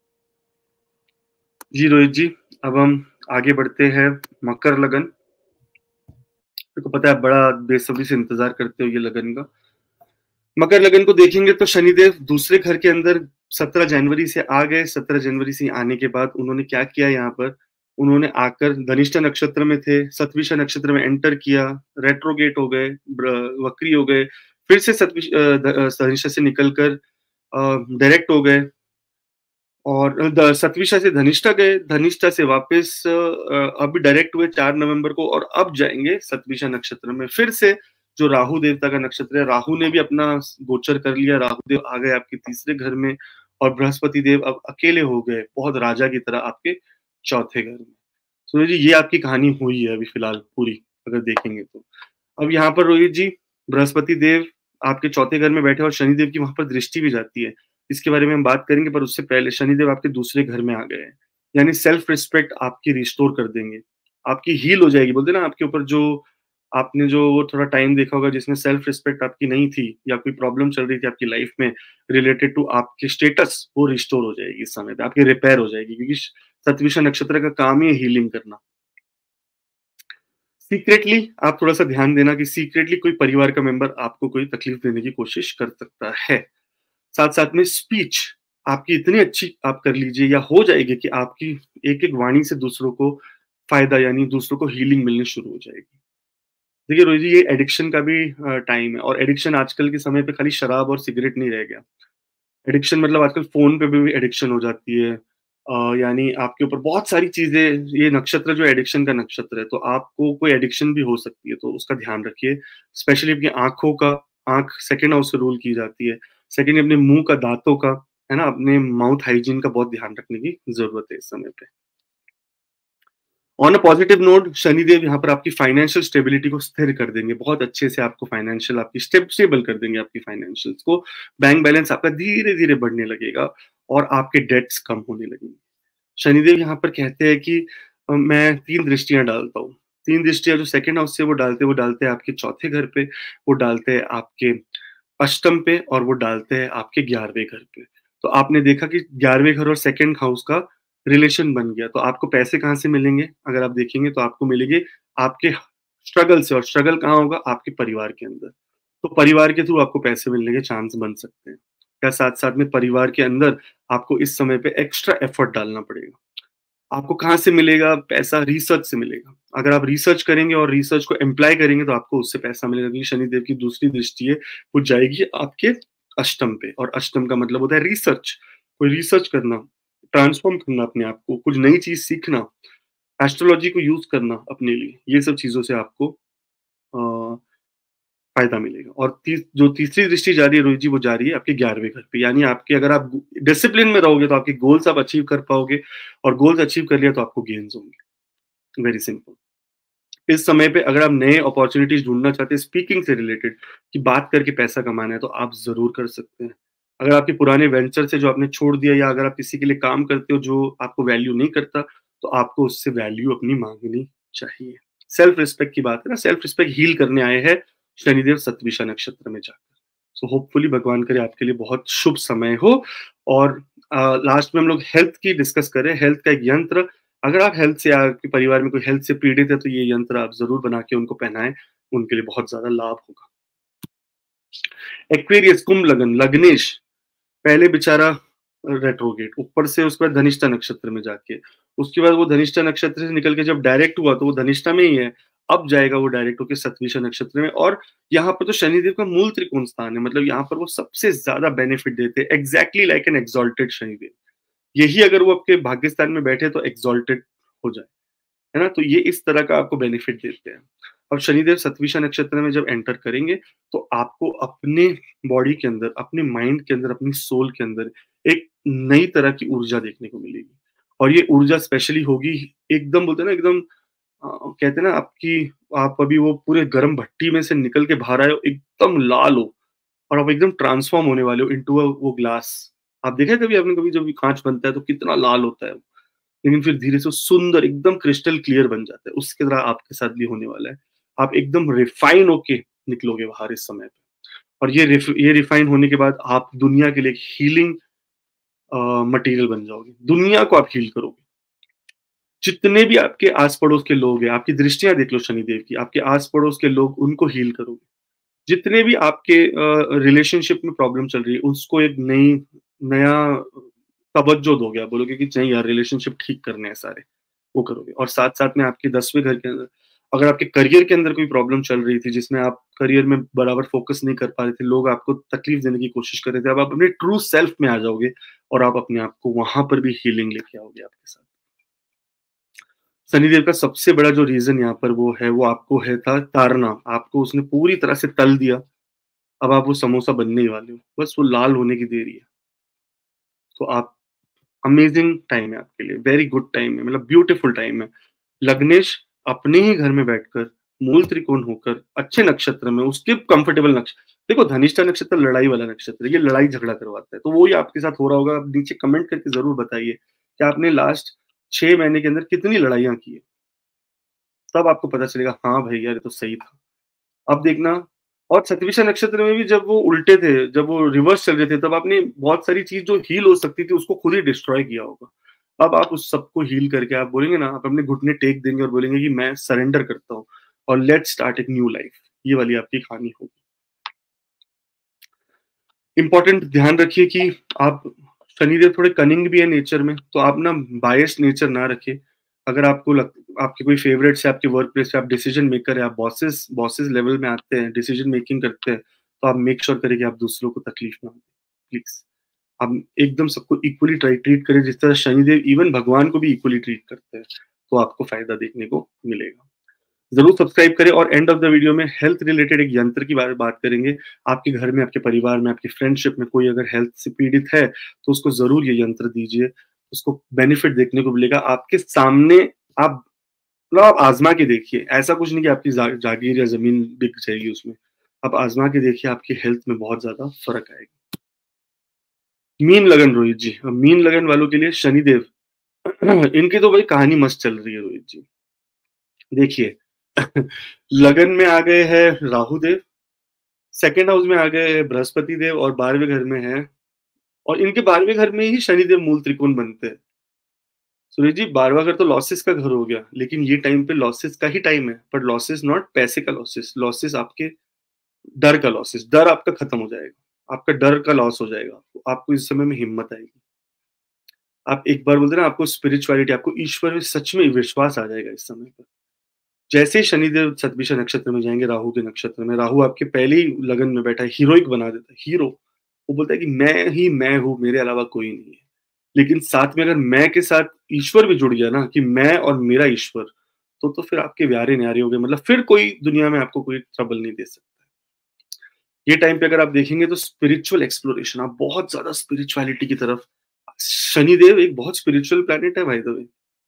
जी रोहित जी, अब हम आगे बढ़ते हैं मकर लगन। तो पता है बड़ा बेसब्री से इंतजार करते हो ये लगन का। मकर लगन को देखेंगे तो शनिदेव दूसरे घर के अंदर सत्रह जनवरी से आ गए। सत्रह जनवरी से आने के बाद उन्होंने क्या किया, यहाँ पर उन्होंने आकर धनिष्ठा नक्षत्र में थे, शतभिषा नक्षत्र में एंटर किया, रेट्रोगेट हो गए, वक्री हो गए, फिर से धनिष्ठा से निकलकर डायरेक्ट हो गए, और शतभिषा से धनिष्ठा गए, धनिष्ठा से वापस अभी डायरेक्ट हुए चार नवंबर को, और अब जाएंगे शतभिषा नक्षत्र में। फिर से जो राहु देवता का नक्षत्र है, राहु ने भी अपना गोचर कर लिया, राहु देव आ गए आपके तीसरे घर में, और बृहस्पति देव अब अकेले हो गए बहुत राजा की तरह आपके चौथे घर में। सूर्य जी ये आपकी कहानी हुई है अभी फिलहाल पूरी, अगर देखेंगे तो। अब यहाँ पर रोहित जी बृहस्पति देव आपके चौथे घर में बैठे और शनिदेव की वहां पर दृष्टि भी जाती है, इसके बारे में हम बात करेंगे। पर उससे पहले शनिदेव आपके दूसरे घर में आ गए हैं, यानी सेल्फ रिस्पेक्ट आपकी रिस्टोर कर देंगे, आपकी हील हो जाएगी। बोलते ना आपके ऊपर जो आपने जो वो थोड़ा टाइम देखा होगा जिसमें सेल्फ रिस्पेक्ट आपकी नहीं थी, या कोई प्रॉब्लम चल रही थी आपकी लाइफ में रिलेटेड टू आपके स्टेटस, वो रिस्टोर हो जाएगी इस समय पे, आपकी रिपेयर हो जाएगी। क्योंकि सतविषा नक्षत्र का काम ही है हीलिंग करना। सीक्रेटली आप थोड़ा सा ध्यान देना कि सीक्रेटली कोई परिवार का मेंबर आपको कोई तकलीफ देने की कोशिश कर सकता है। साथ साथ में स्पीच आपकी इतनी अच्छी आप कर लीजिए या हो जाएगी कि आपकी एक एक वाणी से दूसरों को फायदा यानी दूसरों को हीलिंग मिलनी शुरू हो जाएगी। देखिए रोहित जी, ये एडिक्शन का भी टाइम है और एडिक्शन आजकल के समय पे खाली शराब और सिगरेट नहीं रह गया। एडिक्शन मतलब आजकल फोन पे भी एडिक्शन हो जाती है। अ, यानी आपके ऊपर बहुत सारी चीजें, ये नक्षत्र जो एडिक्शन का नक्षत्र है, तो आपको कोई एडिक्शन भी हो सकती है, तो उसका ध्यान रखिए। स्पेशली अपनी आंखों का, आंख सेकंड हाउस से रूल की जाती है। सेकंड अपने मुंह का, दांतों का, है ना, अपने माउथ हाइजीन का बहुत ध्यान रखने की जरूरत है इस समय पे। On a positive note, Shanidev यहाँ पर आपकी फाइनेंशियल स्टेबिलिटी को स्थिर कर देंगे, बहुत अच्छे से आपको फाइनेंशियल आपकी स्टेब स्टेबल कर देंगे आपकी फाइनेंशियल्स को। बैंक बैलेंस आपका धीरे धीरे बढ़ने लगेगा और आपके डेट्स कम होने लगेंगे। शनिदेव यहाँ पर कहते हैं कि अ, मैं तीन दृष्टियां डालता हूँ। तीन दृष्टियां जो सेकंड हाउस से वो डालते हैं, वो डालते हैं आपके चौथे घर पे, वो डालते हैं आपके अष्टम पे, और वो डालते हैं आपके ग्यारहवें घर पे। तो आपने देखा कि ग्यारहवें घर और सेकंड हाउस का रिलेशन बन गया, तो आपको पैसे कहाँ से मिलेंगे? अगर आप देखेंगे तो आपको मिलेंगे आपके स्ट्रगल से, और स्ट्रगल कहाँ होगा? आपके परिवार के अंदर। तो परिवार के थ्रू आपको पैसे मिलने के चांस बन सकते हैं। या साथ-साथ में परिवार के अंदर आपको इस समय पे एक्स्ट्रा एफर्ट डालना पड़ेगा। आपको कहाँ से मिलेगा पैसा? रिसर्च से मिलेगा। अगर आप रिसर्च करेंगे और रिसर्च को एम्प्लॉय करेंगे तो आपको उससे पैसा मिलेगा, क्योंकि शनिदेव की दूसरी दृष्टि है, वो जाएगी आपके अष्टम पे, और अष्टम का मतलब होता है रिसर्च। कोई रिसर्च करना, ट्रांसफॉर्म करना अपने आप को, कुछ नई चीज सीखना, एस्ट्रोलॉजी को यूज करना अपने लिए, ये सब चीजों से आपको अ, फायदा मिलेगा। और तीस जो तीसरी दृष्टि जा रही है रोहित जी, वो जा रही है आपके ग्यारहवें घर पे, यानी आपके, अगर आप डिसिप्लिन में रहोगे तो आपके गोल्स आप अचीव कर पाओगे, और गोल्स अचीव कर लिया तो आपको गेन्स होंगे। Very simple. इस समय पे अगर आप नए अपॉर्चुनिटीज ढूंढना चाहते हैं स्पीकिंग से रिलेटेड, कि बात करके पैसा कमाना है, तो आप जरूर कर सकते हैं। अगर आपके पुराने वेंचर से जो आपने छोड़ दिया, या अगर आप किसी के लिए काम करते हो जो आपको वैल्यू नहीं करता, तो आपको उससे वैल्यू अपनी मांगनी चाहिए। सेल्फ रिस्पेक्ट की बात है ना, सेल्फ रिस्पेक्ट हील करने आए हैं शनिदेव सतविषा नक्षत्र में जाकर। सो होपफुली भगवान करे आपके लिए बहुत शुभ समय हो। और लास्ट में हम लोग हेल्थ की डिस्कस करें। हेल्थ का एक यंत्र, अगर आप हेल्थ से, आपके परिवार में कोई हेल्थ से पीड़ित है, तो ये यंत्र आप जरूर बना के उनको पहनाएं, उनके लिए बहुत ज्यादा लाभ होगा। एक्वेरियस, कुंभ लगन, लग्नेश पहले बेचारा रेट्रोगेट, ऊपर से उसके बाद धनिष्ठा नक्षत्र में जाके, उसके बाद वो धनिष्ठा नक्षत्र से निकल के जब डायरेक्ट हुआ तो वो धनिष्ठा में ही है। अब जाएगा वो डायरेक्ट होकर सतविषा नक्षत्र में, और यहाँ पर तो शनिदेव का मूल त्रिकोण स्थान है, मतलब यहाँ पर वो सबसे ज्यादा बेनिफिट देते हैं, exactly like an exalted Shanidev. यही अगर वो आपके भाग्यस्थान में बैठे तो एक्सॉल्टेड हो जाए, है ना। तो ये इस तरह का आपको बेनिफिट देते हैं। अब शनिदेव सतविषा नक्षत्र में जब एंटर करेंगे तो आपको अपने बॉडी के अंदर, अपने माइंड के अंदर, अपनी सोल के अंदर एक नई तरह की ऊर्जा देखने को मिलेगी। और ये ऊर्जा स्पेशली होगी, एकदम बोलते हैं ना, एकदम अ, कहते हैं ना, आपकी, आप अभी वो पूरे गर्म भट्टी में से निकल के बाहर आए हो, एकदम लाल हो, और आप एकदम ट्रांसफॉर्म होने वाले हो इनटू वो ग्लास। आप देखा है कभी आपने, कभी जब कांच बनता है तो कितना लाल होता है, लेकिन फिर धीरे से सुंदर एकदम क्रिस्टल क्लियर बन जाता है। उसकी तरह आपके साथ भी होने वाला है। आप एकदम रिफाइन होके निकलोगे बाहर इस समय पे। और ये रिफ, ये रिफाइन होने के बाद आप दुनिया के लिए हीलिंग मटेरियल बन जाओगे, दुनिया को आप हील करोगे। जितने भी आपके आस पड़ोस के लोग हैं, आपकी दृष्टियां देख लो शनिदेव की, आपके आस पड़ोस के लोग, उनको हील करोगे। जितने भी आपके रिलेशनशिप में प्रॉब्लम चल रही है, उसको एक नई नया तवज्जो दोगे। आप बोलोगे कि नहीं यार, रिलेशनशिप ठीक करने हैं सारे, वो करोगे। और साथ साथ में आपके दसवें घर के अंदर, अगर आपके करियर के अंदर कोई प्रॉब्लम चल रही थी, जिसमें आप करियर में बराबर फोकस नहीं कर पा रहे थे, लोग आपको तकलीफ देने की कोशिश कर रहे थे, अब आप अपने ट्रू सेल्फ में आ जाओगे और आप अपने आप को वहां पर भी हीलिंग लेके आओगे आपके साथ। शनिदेव का सबसे बड़ा जो रीजन यहाँ पर वो है, वो आपको है था तारना। आपको उसने पूरी तरह से तल दिया, अब आप वो समोसा बनने ही वाले हो, बस वो लाल होने की देरी है। तो आप, अमेजिंग टाइम है आपके लिए, वेरी गुड टाइम है, मतलब ब्यूटीफुल टाइम है। लग्नेश अपने ही घर में बैठकर, मूल त्रिकोण होकर, अच्छे नक्षत्र में, उसके कंफर्टेबल नक्षत्र, देखो धनिष्ठा नक्षत्र लड़ाई वाला नक्षत्र है, ये लड़ाई झगड़ा करवाता है, तो वो ही आपके साथ हो रहा होगा। आप नीचे कमेंट करके जरूर बताइए कि आपने लास्ट छह महीने के अंदर कितनी लड़ाइयां की है, तब आपको पता चलेगा हाँ भाई यार ये तो सही था। अब देखना, और सतविषा नक्षत्र में भी जब वो उल्टे थे, जब वो रिवर्स चल रहे थे, तब आपने बहुत सारी चीज जो हील हो सकती थी उसको खुद ही डिस्ट्रॉय किया होगा। अब आप उस सबको हील करके आप बोलेंगे ना, आप अपने घुटने टेक देंगे और बोलेंगे कि मैं सरेंडर करता हूँ और लेट्स स्टार्ट एक न्यू लाइफ। ये वाली आपकी कहानी होगी। इंपॉर्टेंट ध्यान रखिए कि आप, शनिदेव थोड़े कनिंग भी है नेचर में, तो आप ना बायस नेचर ना रखें। अगर आपको लग, आपके कोई फेवरेट्स है आपके वर्क प्लेस पे, आप डिसीजन मेकर है, आप बॉसेस बॉसेस लेवल में आते हैं, डिसीजन मेकिंग करते हैं, तो आप मेक श्योर करें कि आप दूसरों को तकलीफ ना दें प्लीज। आप एकदम सबको इक्वली ट्रीट करें, जिस तरह शनिदेव इवन भगवान को भी इक्वली ट्रीट करते हैं, तो आपको फायदा देखने को मिलेगा। जरूर सब्सक्राइब करें। और एंड ऑफ द वीडियो में हेल्थ रिलेटेड एक यंत्र की बारे में बात करेंगे। आपके घर में, आपके परिवार में, आपकी फ्रेंडशिप में कोई अगर हेल्थ से पीड़ित है तो उसको जरूर ये यंत्र दीजिए, उसको बेनिफिट देखने को मिलेगा आपके सामने। आप मतलब आप आजमा के देखिए, ऐसा कुछ नहीं कि आपकी जा, जागीर या जमीन बिक जाएगी उसमें। आप आजमा के देखिए, आपकी हेल्थ में बहुत ज्यादा फर्क आएगा। मीन लगन रोहित जी, मीन लगन वालों के लिए शनिदेव इनकी तो भाई कहानी मस्त चल रही है रोहित जी। देखिए लगन में आ गए हैं राहु देव, सेकेंड हाउस में आ गए हैं बृहस्पति देव, और बारहवें घर में है, और इनके बारहवें घर में ही शनिदेव मूल त्रिकोण बनते हैं। सूर्य जी, बारहवां घर तो लॉसेस का घर हो गया, लेकिन ये टाइम पे लॉसेस का ही टाइम है, पर लॉसेस नॉट पैसे का लॉसेस, लॉसेस आपके डर का लॉसेस। डर आपका खत्म हो जाएगा, आपका डर का लॉस हो जाएगा, आपको इस समय में हिम्मत आएगी। आप एक बार बोलते ना, आपको स्पिरिचुअलिटी, आपको ईश्वर में सच में विश्वास आ जाएगा इस समय पर। जैसे शनिदेव सतभिषा नक्षत्र में जाएंगे, राहु के नक्षत्र में, राहु आपके पहले ही लगन में बैठा है, हीरोइक बना देता है, हीरो। वो बोलता है कि मैं ही मैं हूं, मेरे अलावा कोई नहीं है। लेकिन साथ में अगर मैं के साथ ईश्वर भी जुड़ गया ना, कि मैं और मेरा ईश्वर, तो तो फिर आपके व्यारे न्यारे हो गए। मतलब फिर कोई दुनिया में आपको कोई ट्रबल नहीं दे सकता। ये टाइम पे अगर आप देखेंगे तो स्पिरिचुअल एक्सप्लोरेशन, आप बहुत ज्यादा स्पिरिचुअलिटी की तरफ, शनिदेव एक बहुत स्पिरिचुअल प्लैनेट है भाई द वे।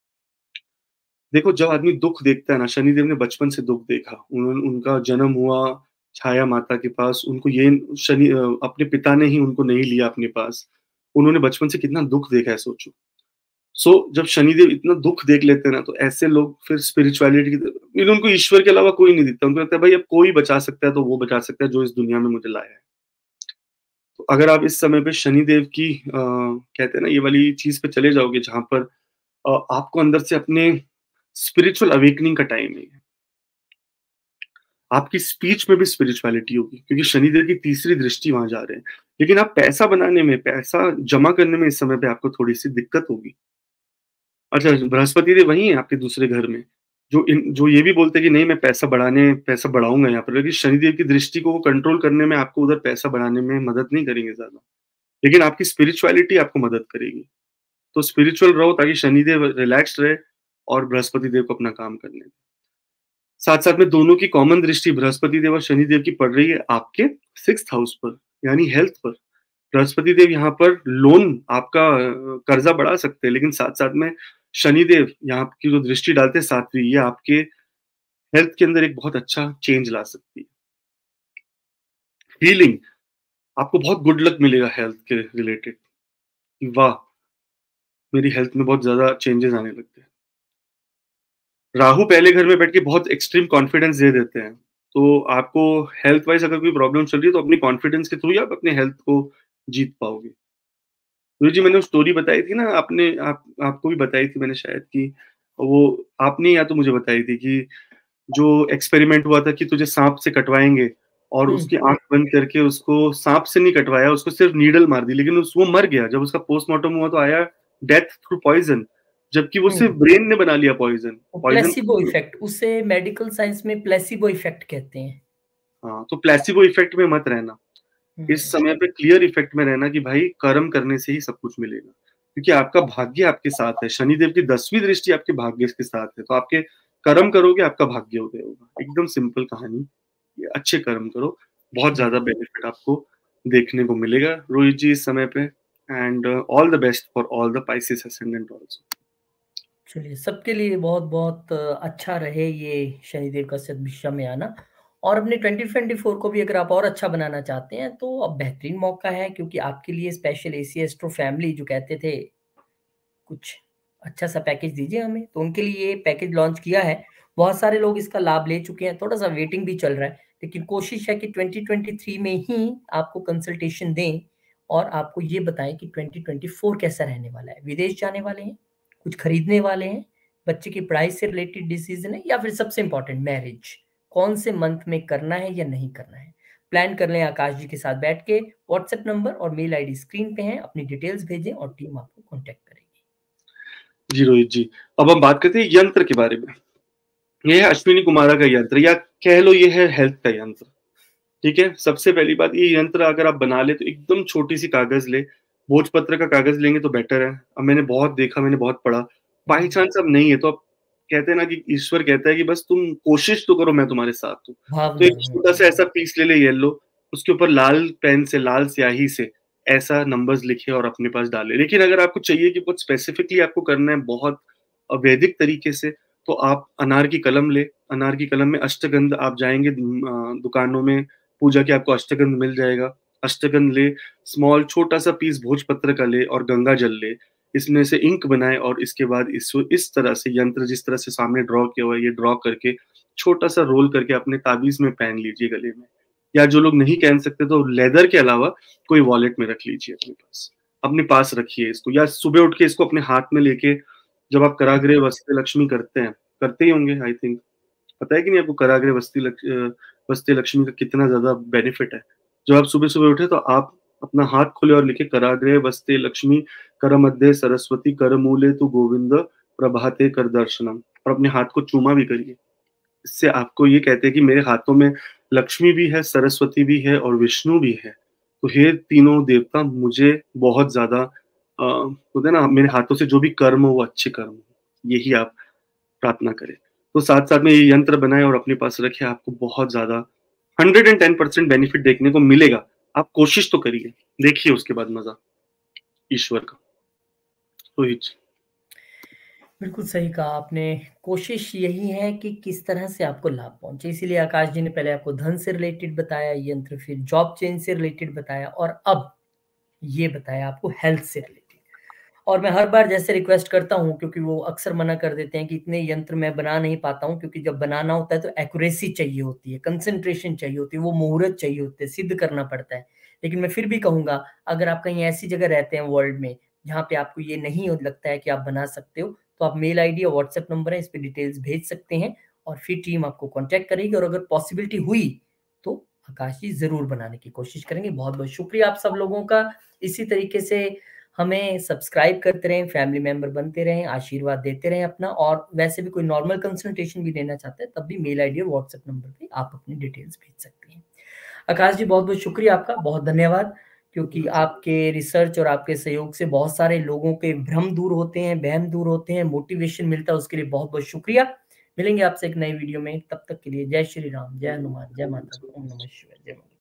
देखो, जब आदमी दुख देखता है ना, शनिदेव ने बचपन से दुख देखा, उन, उनका जन्म हुआ छाया माता के पास, उनको ये शनि अपने पिता ने ही उनको नहीं लिया अपने पास, उन्होंने बचपन से कितना दुख देखा है सोचो। सो so, जब शनिदेव इतना दुख देख लेते हैं ना, तो ऐसे लोग फिर स्पिरिचुअलिटी की, उनको ईश्वर के अलावा कोई नहीं दिखता, उनको लगता है भाई अब कोई बचा सकता है तो वो बचा सकता है जो इस दुनिया में मुझे लाया है। तो अगर आप इस समय पे शनिदेव की आ, कहते हैं ना, ये वाली चीज पे चले जाओगे, जहां पर आ, आपको अंदर से अपने स्पिरिचुअल अवेकनिंग का टाइम है, आपकी स्पीच में भी स्पिरिचुअलिटी होगी, क्योंकि शनिदेव की तीसरी दृष्टि वहां जा रहे हैं। लेकिन आप पैसा बनाने में, पैसा जमा करने में इस समय पे आपको थोड़ी सी दिक्कत होगी। अच्छा, बृहस्पति देव वही है आपके दूसरे घर में, जो इन जो ये भी बोलते हैं कि नहीं मैं पैसा बढ़ाने पैसा बढ़ाऊंगा यहाँ पर, लेकिन शनिदेव की दृष्टि को वो कंट्रोल करने में, आपको उधर पैसा बढ़ाने में मदद नहीं करेंगे ज्यादा, लेकिन आपकी स्पिरिचुअलिटी आपको मदद करेगी। तो स्पिरिचुअल रहो ताकि शनिदेव रिलैक्स रहे और बृहस्पति देव को अपना काम करने दें। साथ साथ में दोनों की कॉमन दृष्टि बृहस्पति देव और शनिदेव की पड़ रही है आपके सिक्स्थ हाउस पर, यानी हेल्थ पर। बृहस्पति देव यहाँ पर लोन, आपका कर्जा बढ़ा सकते हैं, लेकिन साथ साथ में शनिदेव यहाँ की जो दृष्टि डालते हैं सातवीं, ये आपके हेल्थ के अंदर एक बहुत अच्छा चेंज ला सकती है। हीलिंग, आपको बहुत गुड लक मिलेगा हेल्थ के रिलेटेड, वाह मेरी हेल्थ में बहुत ज्यादा चेंजेस आने लगते हैं। राहु पहले घर में बैठ के बहुत एक्सट्रीम कॉन्फिडेंस दे देते हैं, तो आपको हेल्थ वाइज अगर कोई प्रॉब्लम चल रही है तो अपनी कॉन्फिडेंस के थ्रू ही आप अपने हेल्थ को जीत पाओगे। तो जी मैंने स्टोरी बताई थी ना, आपने आप आपको भी बताई थी मैंने शायद, कि वो आपने या तो मुझे बताई थी कि जो एक्सपेरिमेंट हुआ था कि तुझे सांप से कटवाएंगे, और उसकी आंख बंद करके उसको सांप से नहीं कटवाया, उसको सिर्फ नीडल मार दी, लेकिन उस वो मर गया। जब उसका पोस्टमार्टम हुआ तो आया डेथ थ्रू पॉइजन, जबकि वो सिर्फ ब्रेन ने बना लिया पॉइजन। प्लेसिबो इफेक्ट, उसे मेडिकल साइंस में प्लेसिबो इफेक्ट कहते हैं। हाँ, तो प्लेसिबो इफेक्ट में मत रहना, इस समय पे क्लियर इफेक्ट में रहना कि भाई कर्म करने से ही सब कुछ मिलेगा, क्योंकि आपका भाग्य आपके साथ है। शनिदेव की दसवीं दृष्टि आपके भाग्य के साथ है, तो आपके कर्म करोगे आपका भाग्य उदय होगा। एकदम सिंपल कहानी, ये अच्छे कर्म करो, बहुत ज्यादा बेनिफिट आपको देखने को मिलेगा रोहित जी इस समय पे। And all the best for all the Pisces ascendant also. चलिए, सबके लिए बहुत बहुत अच्छा रहे ये शनिदेव का सद्भिषा में आना। और अपने ट्वेंटी ट्वेंटी फोर को भी अगर आप और अच्छा बनाना चाहते हैं तो अब बेहतरीन मौका है, क्योंकि आपके लिए स्पेशल एसी एस्ट्रो फैमिली जो कहते थे कुछ अच्छा सा पैकेज दीजिए हमें, तो उनके लिए ये पैकेज लॉन्च किया है। बहुत सारे लोग इसका लाभ ले चुके हैं, थोड़ा सा वेटिंग भी चल रहा है, लेकिन कोशिश है कि ट्वेंटी ट्वेंटी थ्री में ही आपको कंसल्टेशन दें और आपको ये बताएं कि ट्वेंटी ट्वेंटी फोर कैसा रहने वाला है। विदेश जाने वाले हैं, कुछ खरीदने वाले हैं, बच्चे की पढ़ाई से रिलेटेड डिसीजन है, या फिर सबसे इंपॉर्टेंट मैरिज कौन से मंथ में करना है या नहीं करना है, प्लान कर लें आकाश जी के साथ बैठ के। व्हाट्सएप नंबर और मेल आईडी स्क्रीन पे है, अपनी डिटेल्स भेजें और टीम आपको कांटेक्ट करेगी। जी रोहित जी, अब हम बात करते हैं यंत्र के बारे में। यह है अश्विनी कुमारा का यंत्र, या कह लो ये है हेल्थ का यंत्र। ठीक है, सबसे पहली बात, ये यंत्र अगर आप बना ले तो एकदम छोटी सी कागज ले, भोजपत्र का कागज लेंगे तो बेटर है। अब मैंने बहुत देखा, मैंने बहुत पढ़ा, बाई चांस अब नहीं है तो अब कहते हैं ना कि ईश्वर कहता है कि बस तुम कोशिश तो करो, मैं तुम्हारे साथ हूँ। तो एक छोटा सा ऐसा पीस ले ले येलो, उसके ऊपर लाल पेन से, लाल स्याही से ऐसा नंबर्स लिखे और अपने पास डाले। लेकिन अगर आपको चाहिए कि बहुत स्पेसिफिकली आपको करना है, बहुत वैदिक तरीके से, तो आप अनार की कलम ले। अनार की कलम में अष्टगंध, आप जाएंगे दुकानों में पूजा के, आपको अष्टगंध मिल जाएगा। अष्टगंध ले, स्मॉल छोटा सा पीस भोजपत्र का ले और गंगा जल ले, इसमें से इंक बनाए और इसके बाद इस इस तरह से यंत्र जिस तरह से सामने ड्रॉ किया हुआ है, ये ड्रॉ करके छोटा सा रोल करके अपने ताबीज में पहन लीजिए गले में। या जो लोग नहीं पहन सकते तो लेदर के अलावा कोई वॉलेट में रख लीजिए अपने पास, अपने पास रखिए इसको। या सुबह उठ के इसको अपने हाथ में लेके, जब आप कराग्रे वस्ते लक्ष्मी करते हैं, करते ही होंगे आई थिंक, पता है कि नहीं आपको कराग्रे वस्ती लक्ष, वस्ते लक्ष्मी का कितना ज्यादा बेनिफिट है। जब आप सुबह सुबह उठे तो आप अपना हाथ खोले और लिखे कराग्रे वस्ते लक्ष्मी कर मध्य सरस्वती कर मूले तु गोविंद प्रभाते कर दर्शनम, और अपने हाथ को चूमा भी करिए। इससे आपको ये कहते हैं कि मेरे हाथों में लक्ष्मी भी है, सरस्वती भी है और विष्णु भी है, तो हे तीनों देवता मुझे बहुत ज्यादा होता है ना, मेरे हाथों से जो भी कर्म हो वो अच्छे कर्म हो, यही आप प्रार्थना करें। तो साथ साथ में ये यंत्र बनाए और अपने पास रखे, आपको बहुत ज्यादा hundred and ten percent benefit देखने को मिलेगा। आप कोशिश तो करिए, देखिए उसके बाद मजा ईश्वर का। तो बिल्कुल सही कहा आपने, कोशिश यही है कि किस तरह से आपको लाभ पहुंचे। इसीलिए आकाश जी ने पहले आपको धन से रिलेटेड बताया यंत्र, फिर जॉब चेंज से रिलेटेड बताया, और अब ये बताया आपको हेल्थ से रिलेटेड। और मैं हर बार जैसे रिक्वेस्ट करता हूं, क्योंकि वो अक्सर मना कर देते हैं कि इतने यंत्र मैं बना नहीं पाता हूं, क्योंकि जब बनाना होता है तो एक्यूरेसी चाहिए होती है, कंसंट्रेशन चाहिए होती है, वो मुहूर्त चाहिए होते हैं, सिद्ध करना पड़ता है। लेकिन मैं फिर भी कहूंगा, अगर आप कहीं ऐसी जगह रहते हैं वर्ल्ड में जहाँ पे आपको ये नहीं लगता है कि आप बना सकते हो, तो आप मेल आईडी और व्हाट्सएप नंबर है, इस पे डिटेल्स भेज सकते हैं और फिर टीम आपको कांटेक्ट करेगी। और अगर पॉसिबिलिटी हुई तो आकाश जी जरूर बनाने की कोशिश करेंगे। बहुत बहुत शुक्रिया आप सब लोगों का। इसी तरीके से हमें सब्सक्राइब करते रहें, फैमिली मेंबर बनते रहें, आशीर्वाद देते रहें अपना। और वैसे भी कोई नॉर्मल कंसल्टेशन भी लेना चाहते हैं तब भी मेल आईडी और व्हाट्सएप नंबर पे आप अपनी डिटेल्स भेज सकते हैं। आकाश जी बहुत बहुत शुक्रिया आपका, बहुत धन्यवाद, क्योंकि आपके रिसर्च और आपके सहयोग से बहुत सारे लोगों के भ्रम दूर होते हैं, वहम दूर होते हैं, मोटिवेशन मिलता है, उसके लिए बहुत बहुत शुक्रिया। मिलेंगे आपसे एक नई वीडियो में, तब तक के लिए जय श्री राम, जय हनुमान, जय माता, ओम नमः शिवाय, जय माता।